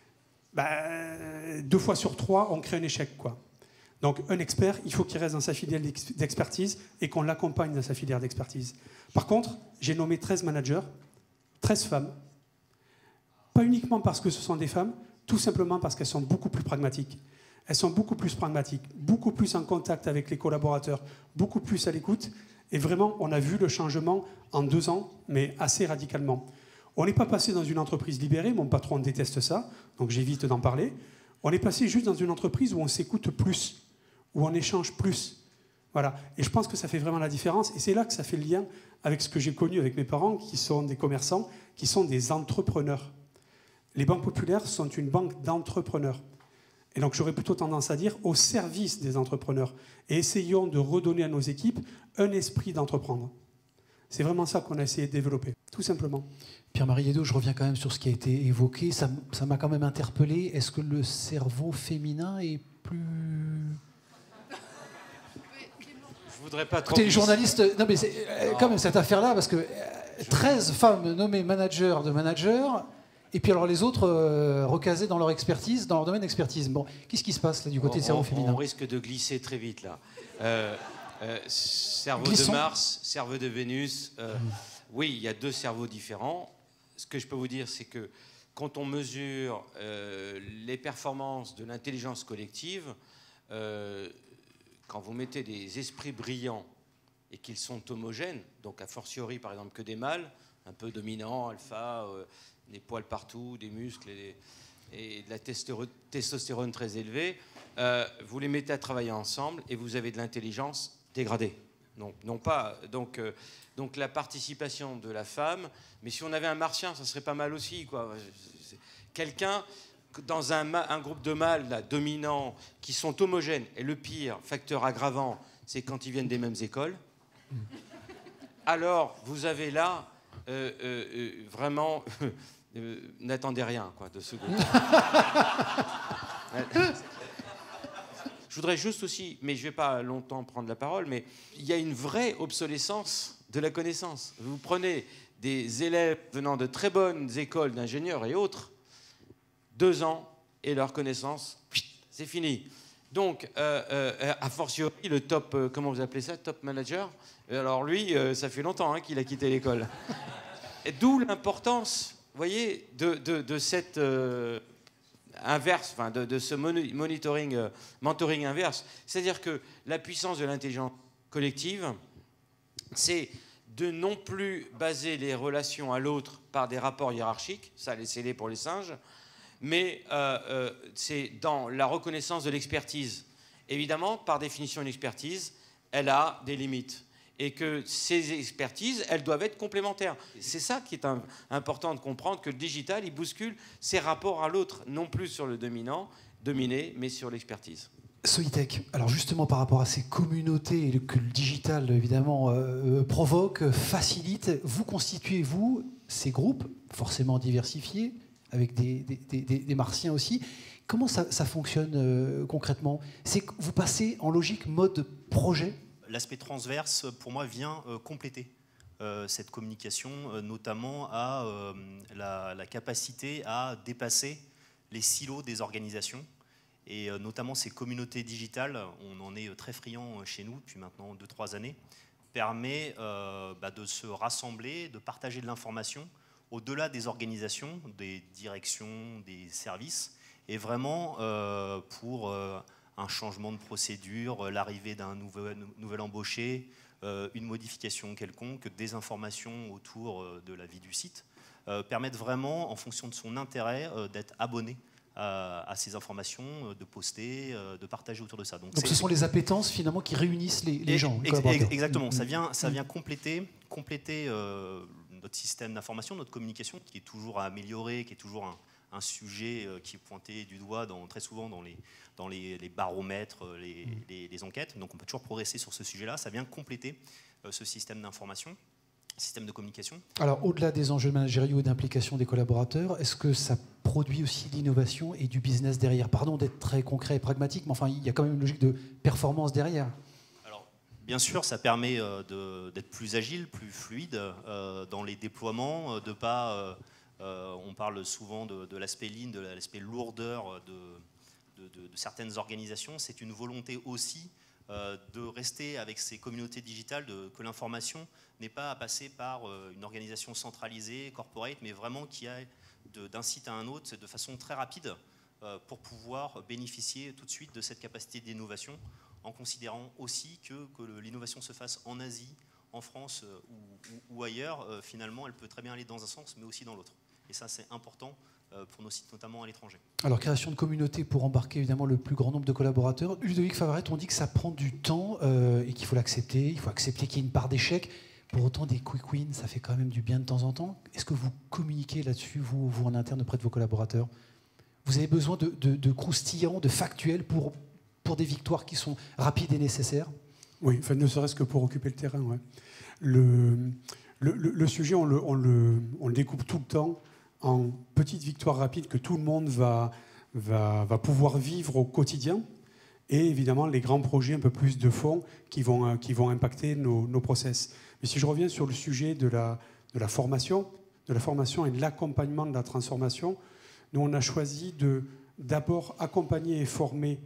2 fois sur 3, on crée un échec, quoi. Donc un expert, il faut qu'il reste dans sa filière d'expertise et qu'on l'accompagne dans sa filière d'expertise. Par contre, j'ai nommé 13 managers, 13 femmes, pas uniquement parce que ce sont des femmes, tout simplement parce qu'elles sont beaucoup plus pragmatiques. Elles sont beaucoup plus pragmatiques, beaucoup plus en contact avec les collaborateurs, beaucoup plus à l'écoute. Et vraiment, on a vu le changement en 2 ans, mais assez radicalement. On n'est pas passé dans une entreprise libérée, mon patron déteste ça, donc j'évite d'en parler. On est passé juste dans une entreprise où on s'écoute plus, où on échange plus. Voilà. Et je pense que ça fait vraiment la différence. Et c'est là que ça fait le lien avec ce que j'ai connu avec mes parents, qui sont des commerçants, qui sont des entrepreneurs. Les banques populaires sont une banque d'entrepreneurs. Et donc j'aurais plutôt tendance à dire au service des entrepreneurs. Et essayons de redonner à nos équipes un esprit d'entreprendre. C'est vraiment ça qu'on a essayé de développer, tout simplement. Pierre-Marie Edo, je reviens quand même sur ce qui a été évoqué. Ça m'a quand même interpellé. Est-ce que le cerveau féminin est plus... Je voudrais pas trop... Écoutez, les journalistes... Non, mais c'est quand même cette affaire-là, parce que 13 femmes nommées managers de managers, Et puis alors les autres recasés dans leur expertise, dans leur domaine d'expertise. Bon, qu'est-ce qui se passe là du côté cerveau féminin? On risque de glisser très vite là. Cerveau Glissons. de Mars, cerveau de Vénus. Oui, il y a 2 cerveaux différents. Ce que je peux vous dire, c'est que quand on mesure les performances de l'intelligence collective, quand vous mettez des esprits brillants et qu'ils sont homogènes, donc a fortiori par exemple que des mâles, un peu dominants, alpha, des poils partout, des muscles et de la testostérone très élevée, vous les mettez à travailler ensemble et vous avez de l'intelligence dégradée. Donc la participation de la femme, mais si on avait un martien, ça serait pas mal aussi, quoi. Quelqu'un dans un groupe de mâles là, dominants qui sont homogènes, et le pire facteur aggravant, c'est quand ils viennent des mêmes écoles. Alors vous avez là vraiment n'attendez rien quoi, de ce groupe. Je voudrais juste aussi, mais je ne vais pas longtemps prendre la parole, mais il y a une vraie obsolescence de la connaissance. Vous prenez des élèves venant de très bonnes écoles d'ingénieurs et autres, 2 ans, et leur connaissance, c'est fini. Donc, a fortiori, le top, comment vous appelez ça, top manager, alors lui, ça fait longtemps qu'il a quitté l'école. D'où l'importance, vous voyez, de cette... inverse, enfin de ce mentoring inverse. C'est-à-dire que la puissance de l'intelligence collective, c'est de non plus baser les relations à l'autre par des rapports hiérarchiques, ça laissez-les pour les singes, mais c'est dans la reconnaissance de l'expertise. Évidemment, par définition, une expertise, elle a des limites. Et que ces expertises, elles doivent être complémentaires. C'est ça qui est important de comprendre, que le digital, il bouscule ses rapports à l'autre, non plus sur le dominé, mais sur l'expertise. Soitec, alors justement par rapport à ces communautés que le digital évidemment provoque, facilite, vous constituez, vous, ces groupes, forcément diversifiés, avec des martiens aussi. Comment ça fonctionne concrètement? C'est que vous passez en logique mode projet? L'aspect transverse, pour moi, vient compléter cette communication, notamment à la capacité à dépasser les silos des organisations. Et notamment ces communautés digitales, on en est très friand chez nous depuis maintenant 2-3 années, permet de se rassembler, de partager de l'information au-delà des organisations, des directions, des services, et vraiment pour... un changement de procédure, l'arrivée d'un nouvel embauché, une modification quelconque, des informations autour de la vie du site, permettent vraiment, en fonction de son intérêt, d'être abonné à ces informations, de poster, de partager autour de ça. Donc ce sont les appétences finalement qui réunissent les gens. Exactement, ça vient compléter notre système d'information, notre communication, qui est toujours à améliorer, qui est toujours un sujet qui est pointé du doigt très souvent dans les baromètres, les enquêtes. Donc on peut toujours progresser sur ce sujet-là. Ça vient compléter ce système d'information, système de communication. Alors au-delà des enjeux managériaux et d'implication des collaborateurs, est-ce que ça produit aussi de l'innovation et du business derrière? Pardon d'être très concret et pragmatique, mais enfin il y a quand même une logique de performance derrière. Alors bien sûr, ça permet d'être plus agile, plus fluide dans les déploiements, de pas... on parle souvent de l'aspect lean, de l'aspect lourdeur de certaines organisations. C'est une volonté aussi de rester avec ces communautés digitales, que l'information n'est pas à passer par une organisation centralisée, corporate, mais vraiment qui aille d'un site à un autre de façon très rapide pour pouvoir bénéficier tout de suite de cette capacité d'innovation, en considérant aussi que l'innovation se fasse en Asie, en France ou ailleurs. Finalement, elle peut très bien aller dans un sens, mais aussi dans l'autre. Et ça, c'est important pour nos sites, notamment à l'étranger. Alors, création de communauté pour embarquer évidemment le plus grand nombre de collaborateurs. Ludovic Favaret, on dit que ça prend du temps et qu'il faut l'accepter. Il faut accepter qu'il y ait une part d'échec. Pour autant, des quick wins, ça fait quand même du bien de temps en temps. Est-ce que vous communiquez là-dessus, vous en interne, auprès de vos collaborateurs? Vous avez besoin de croustillants, de factuels pour des victoires qui sont rapides et nécessaires? Oui, enfin, ne serait-ce que pour occuper le terrain. Ouais. Le sujet, on le découpe tout le temps en petites victoires rapides que tout le monde va pouvoir vivre au quotidien, et évidemment les grands projets un peu plus de fond qui vont impacter nos process. Mais si je reviens sur le sujet de la formation, de la formation et de l'accompagnement de la transformation, nous, on a choisi de d'abord accompagner et former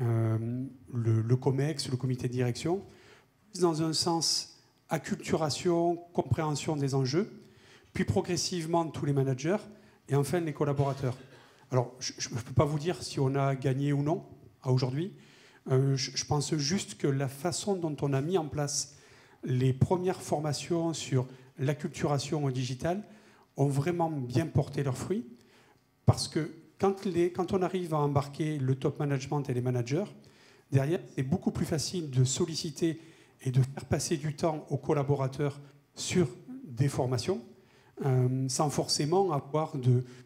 le COMEX, le comité de direction, dans un sens acculturation, compréhension des enjeux, puis progressivement tous les managers, et enfin les collaborateurs. Alors, je ne peux pas vous dire si on a gagné ou non à aujourd'hui. Je pense juste que la façon dont on a mis en place les premières formations sur l'acculturation au digital ont vraiment bien porté leurs fruits, parce que quand on arrive à embarquer le top management et les managers, derrière, c'est beaucoup plus facile de solliciter et de faire passer du temps aux collaborateurs sur des formations, sans forcément avoir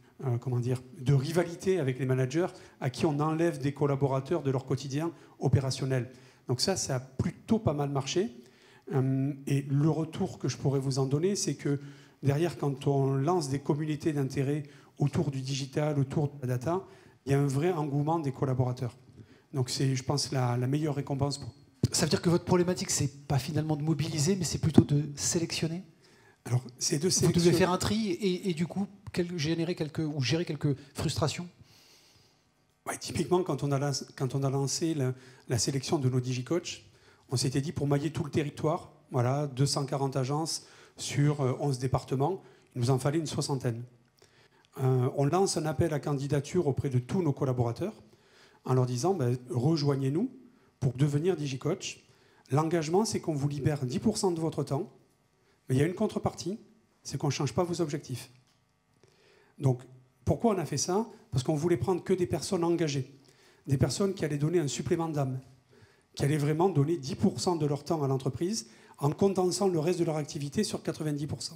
de rivalité avec les managers à qui on enlève des collaborateurs de leur quotidien opérationnel. Donc ça a plutôt pas mal marché. Et le retour que je pourrais vous en donner, c'est que derrière, quand on lance des communautés d'intérêt autour du digital, autour de la data, il y a un vrai engouement des collaborateurs. Donc c'est, je pense, la meilleure récompense. Ça veut dire que votre problématique, c'est pas finalement de mobiliser, mais c'est plutôt de sélectionner. Alors, c'est de sélectionner. Vous devez faire un tri et du coup gérer quelques frustrations. Ouais, typiquement, quand on a lancé la sélection de nos DigiCoach, on s'était dit pour mailler tout le territoire, voilà, 240 agences sur 11 départements, il nous en fallait une 60aine. On lance un appel à candidature auprès de tous nos collaborateurs en leur disant rejoignez-nous pour devenir DigiCoach. L'engagement, c'est qu'on vous libère 10% de votre temps, mais il y a une contrepartie, c'est qu'on ne change pas vos objectifs. Donc, pourquoi on a fait ça? Parce qu'on voulait prendre que des personnes engagées, des personnes qui allaient donner un supplément d'âme, qui allaient vraiment donner 10% de leur temps à l'entreprise en condensant le reste de leur activité sur 90%.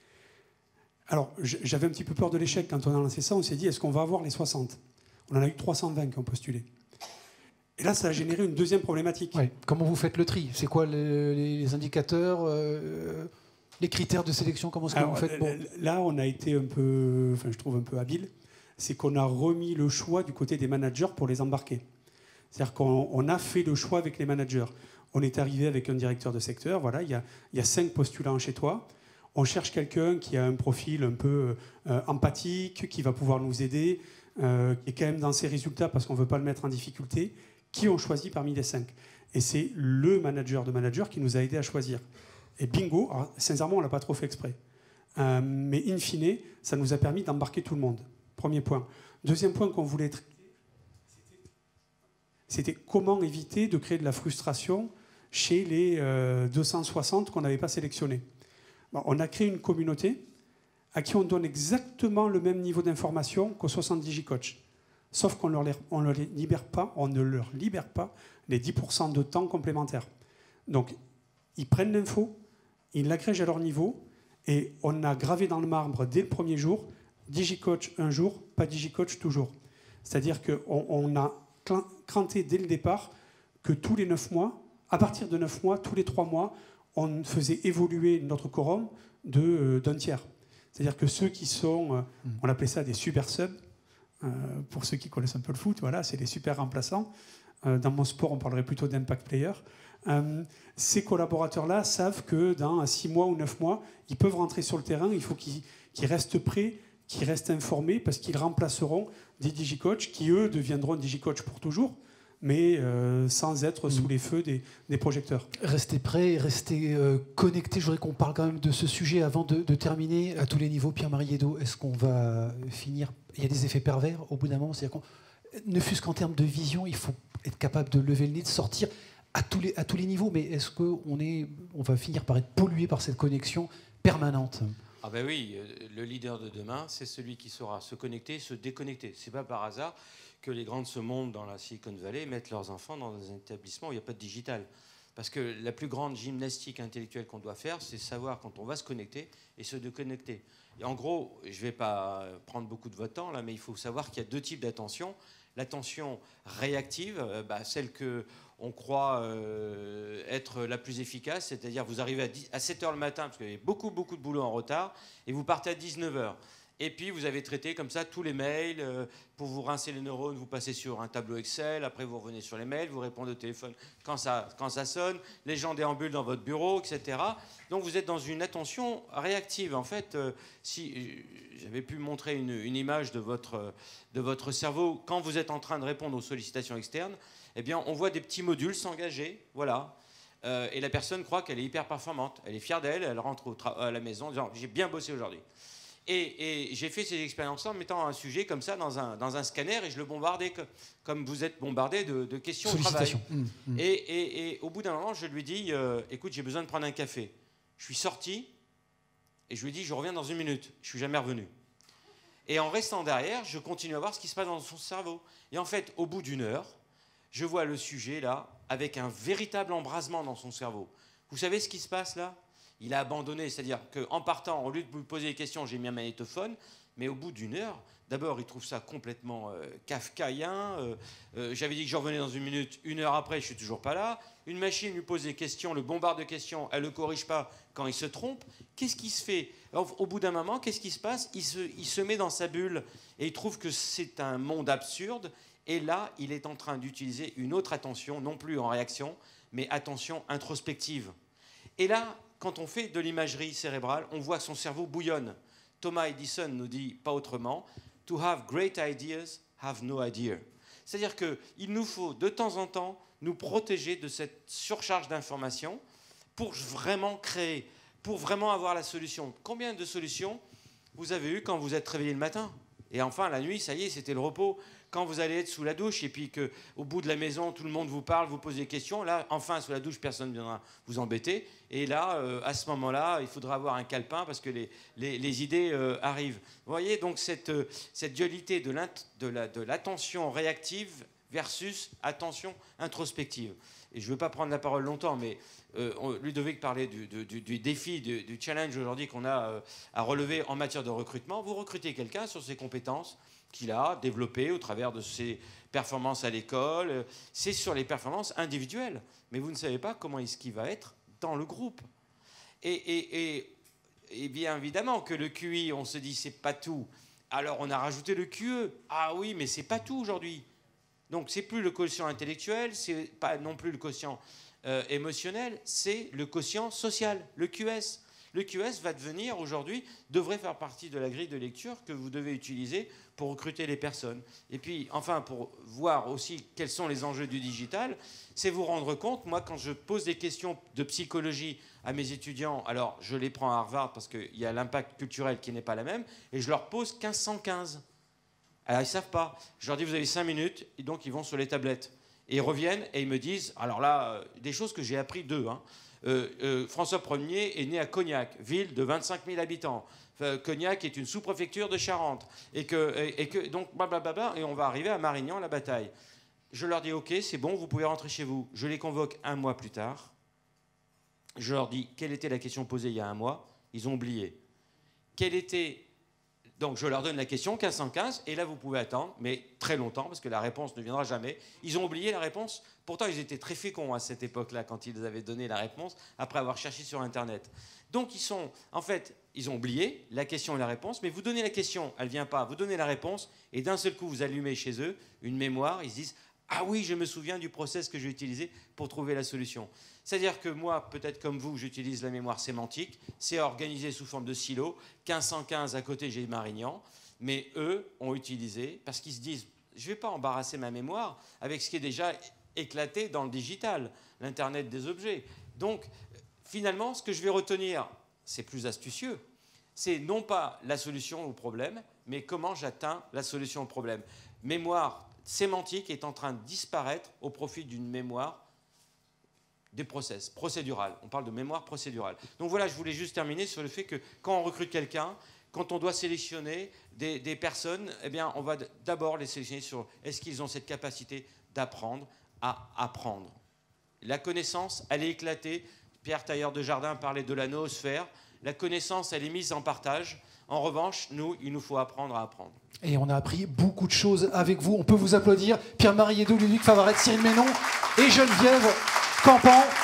Alors, j'avais un petit peu peur de l'échec quand on a lancé ça. On s'est dit, est-ce qu'on va avoir les 60? On en a eu 320 qui ont postulé. Et là, ça a généré une deuxième problématique. Ouais. Comment vous faites le tri? C'est quoi les indicateurs, les critères de sélection? Comment est-ce que vous faites? Là, on a été je trouve un peu habile. C'est qu'on a remis le choix du côté des managers pour les embarquer. C'est-à-dire qu'on a fait le choix avec les managers. On est arrivé avec un directeur de secteur. Voilà, il y a 5 postulants chez toi. On cherche quelqu'un qui a un profil un peu empathique, qui va pouvoir nous aider, qui est quand même dans ses résultats parce qu'on ne veut pas le mettre en difficulté, qui ont choisi parmi les 5. Et c'est le manager de manager qui nous a aidés à choisir. Et bingo, alors, sincèrement, on ne l'a pas trop fait exprès. Mais in fine, ça nous a permis d'embarquer tout le monde. Premier point. Deuxième point qu'on voulait traiter, c'était comment éviter de créer de la frustration chez les 260 qu'on n'avait pas sélectionnés. On a créé une communauté à qui on donne exactement le même niveau d'information qu'aux 60 DigiCoach. Sauf qu'on ne leur libère pas les 10% de temps complémentaires. Donc, ils prennent l'info, ils l'agrègent à leur niveau, et on a gravé dans le marbre dès le premier jour, DigiCoach un jour, pas DigiCoach toujours. C'est-à-dire qu'on a cranté dès le départ que tous les 9 mois, à partir de 9 mois, tous les 3 mois, on faisait évoluer notre quorum d'un tiers. C'est-à-dire que ceux qui sont, on appelait ça des super subs, pour ceux qui connaissent un peu le foot, voilà, c'est les super remplaçants. Dans mon sport, on parlerait plutôt d'impact player. Ces collaborateurs-là savent que dans 6 mois ou 9 mois, ils peuvent rentrer sur le terrain, il faut qu'ils restent prêts, qu'ils restent informés, parce qu'ils remplaceront des DigiCoach qui, eux, deviendront DigiCoach pour toujours, mais sans être sous les feux des projecteurs. Restez prêts, restez connectés. Je voudrais qu'on parle quand même de ce sujet avant de terminer à tous les niveaux. Pierre-Marie Hédot, est-ce qu'on va finir? Il y a des effets pervers au bout d'un moment. C'est-à-dire ne fût-ce qu'en termes de vision, il faut être capable de lever le nez, de sortir à tous les niveaux. Mais est-ce qu'on va finir par être pollué par cette connexion permanente? Ah ben oui, le leader de demain, c'est celui qui saura se connecter, se déconnecter. C'est pas par hasard que les grands de ce monde dans la Silicon Valley mettent leurs enfants dans un établissement où il n'y a pas de digital. Parce que la plus grande gymnastique intellectuelle qu'on doit faire, c'est savoir quand on va se connecter et se déconnecter. Et en gros, je ne vais pas prendre beaucoup de votre temps là, mais il faut savoir qu'il y a 2 types d'attention. L'attention réactive, celle qu'on croit être la plus efficace, c'est-à-dire vous arrivez à 7h le matin, parce qu'il y avait beaucoup de boulot en retard, et vous partez à 19h. Et puis, vous avez traité comme ça tous les mails. Pour vous rincer les neurones, vous passez sur un tableau Excel. Après, vous revenez sur les mails. Vous répondez au téléphone quand ça sonne. Les gens déambulent dans votre bureau, etc. Donc, vous êtes dans une attention réactive. En fait, si j'avais pu montrer une image de votre cerveau quand vous êtes en train de répondre aux sollicitations externes, eh bien, on voit des petits modules s'engager. Voilà. Et la personne croit qu'elle est hyper performante. Elle est fière d'elle. Elle rentre à la maison en disant « j'ai bien bossé aujourd'hui ». Et j'ai fait ces expériences en mettant un sujet comme ça dans un scanner et je le bombardais comme vous êtes bombardé de questions au travail. Et au bout d'un moment, je lui dis écoute, j'ai besoin de prendre un café. Je suis sorti et je lui ai dit je reviens dans 1 minute. Je ne suis jamais revenu. Et en restant derrière, je continue à voir ce qui se passe dans son cerveau. Et en fait, au bout d'1 heure, je vois le sujet là avec un véritable embrasement dans son cerveau. Vous savez ce qui se passe là ? Il a abandonné, c'est-à-dire qu'en partant, au lieu de vous poser des questions, j'ai mis un magnétophone, mais au bout d'1 heure, d'abord, il trouve ça complètement kafkaïen. J'avais dit que je revenais dans 1 minute, 1 heure après, je ne suis toujours pas là. Une machine lui pose des questions, le bombarde de questions, elle ne le corrige pas quand il se trompe. Qu'est-ce qui se fait ? Alors, au bout d'un moment, qu'est-ce qui se passe ? Il se met dans sa bulle et il trouve que c'est un monde absurde. Et là, il est en train d'utiliser une autre attention, non plus en réaction, mais attention introspective. Et là, quand on fait de l'imagerie cérébrale, on voit que son cerveau bouillonne. Thomas Edison nous dit pas autrement « To have great ideas, have no idea ». C'est-à-dire qu'il nous faut de temps en temps nous protéger de cette surcharge d'informations pour vraiment créer, pour vraiment avoir la solution. Combien de solutions vous avez eues quand vous êtes réveillé le matin ? Et enfin, la nuit, ça y est, c'était le repos. Quand vous allez être sous la douche et puis qu'au bout de la maison, tout le monde vous parle, vous pose des questions, là, enfin, sous la douche, personne ne viendra vous embêter. Et là, à ce moment-là, il faudra avoir un calepin parce que les idées arrivent. Vous voyez, donc cette dualité de l'attention réactive versus attention introspective. Et je ne veux pas prendre la parole longtemps, mais Ludovic parlait du défi, du challenge aujourd'hui qu'on a à relever en matière de recrutement. Vous recrutez quelqu'un sur ses compétences qu'il a développées au travers de ses performances à l'école. C'est sur les performances individuelles. Mais vous ne savez pas comment est-ce qu'il va être dans le groupe. Et bien évidemment que le QI, on se dit, c'est pas tout. Alors on a rajouté le QE. Ah oui, mais c'est pas tout aujourd'hui. Donc c'est plus le quotient intellectuel, c'est pas non plus le quotient émotionnel, c'est le quotient social, le QS. Le QS va devenir aujourd'hui, devrait faire partie de la grille de lecture que vous devez utiliser pour recruter les personnes. Et puis, enfin, pour voir aussi quels sont les enjeux du digital, c'est vous rendre compte, moi, quand je pose des questions de psychologie à mes étudiants, alors je les prends à Harvard parce qu'il y a l'impact culturel qui n'est pas la même, et je leur pose 1515. Alors, ils ne savent pas. Je leur dis, vous avez 5 minutes, et donc ils vont sur les tablettes. Et ils reviennent et ils me disent, alors là, des choses que j'ai appris d'eux, hein. François Ier est né à Cognac, ville de 25 000 habitants. Cognac est une sous-préfecture de Charente. Et que donc, blablabla, et on va arriver à Marignan, la bataille. Je leur dis, OK, c'est bon, vous pouvez rentrer chez vous. Je les convoque 1 mois plus tard. Je leur dis, quelle était la question posée il y a 1 mois ? Ils ont oublié. Quelle était... Donc, je leur donne la question, 1515, et là, vous pouvez attendre, mais très longtemps, parce que la réponse ne viendra jamais. Ils ont oublié la réponse. Pourtant, ils étaient très féconds à cette époque-là, quand ils avaient donné la réponse, après avoir cherché sur Internet. Donc, ils ont oublié la question et la réponse, mais vous donnez la question, elle ne vient pas, vous donnez la réponse, et d'un seul coup, vous allumez chez eux une mémoire, ils se disent « Ah oui, je me souviens du process que j'ai utilisé pour trouver la solution ». C'est-à-dire que moi, peut-être comme vous, j'utilise la mémoire sémantique. C'est organisé sous forme de silo. 1515, à côté, j'ai Marignan. Mais eux ont utilisé, parce qu'ils se disent, je ne vais pas embarrasser ma mémoire avec ce qui est déjà éclaté dans le digital, l'Internet des objets. Donc, finalement, ce que je vais retenir, c'est plus astucieux. C'est non pas la solution au problème, mais comment j'atteins la solution au problème. Mémoire sémantique est en train de disparaître au profit d'une mémoire des process, procédurales. On parle de mémoire procédurale. Donc voilà, je voulais juste terminer sur le fait que quand on recrute quelqu'un, quand on doit sélectionner des personnes, eh bien, on va d'abord les sélectionner sur est-ce qu'ils ont cette capacité d'apprendre à apprendre. La connaissance, elle est éclatée. Pierre Tailleur de Jardin parlait de la noosphère. La connaissance, elle est mise en partage. En revanche, il nous faut apprendre à apprendre. Et on a appris beaucoup de choses avec vous. On peut vous applaudir. Pierre-Marie Hédou, Ludovic Favaret, Cyril Ménon et Geneviève Campan.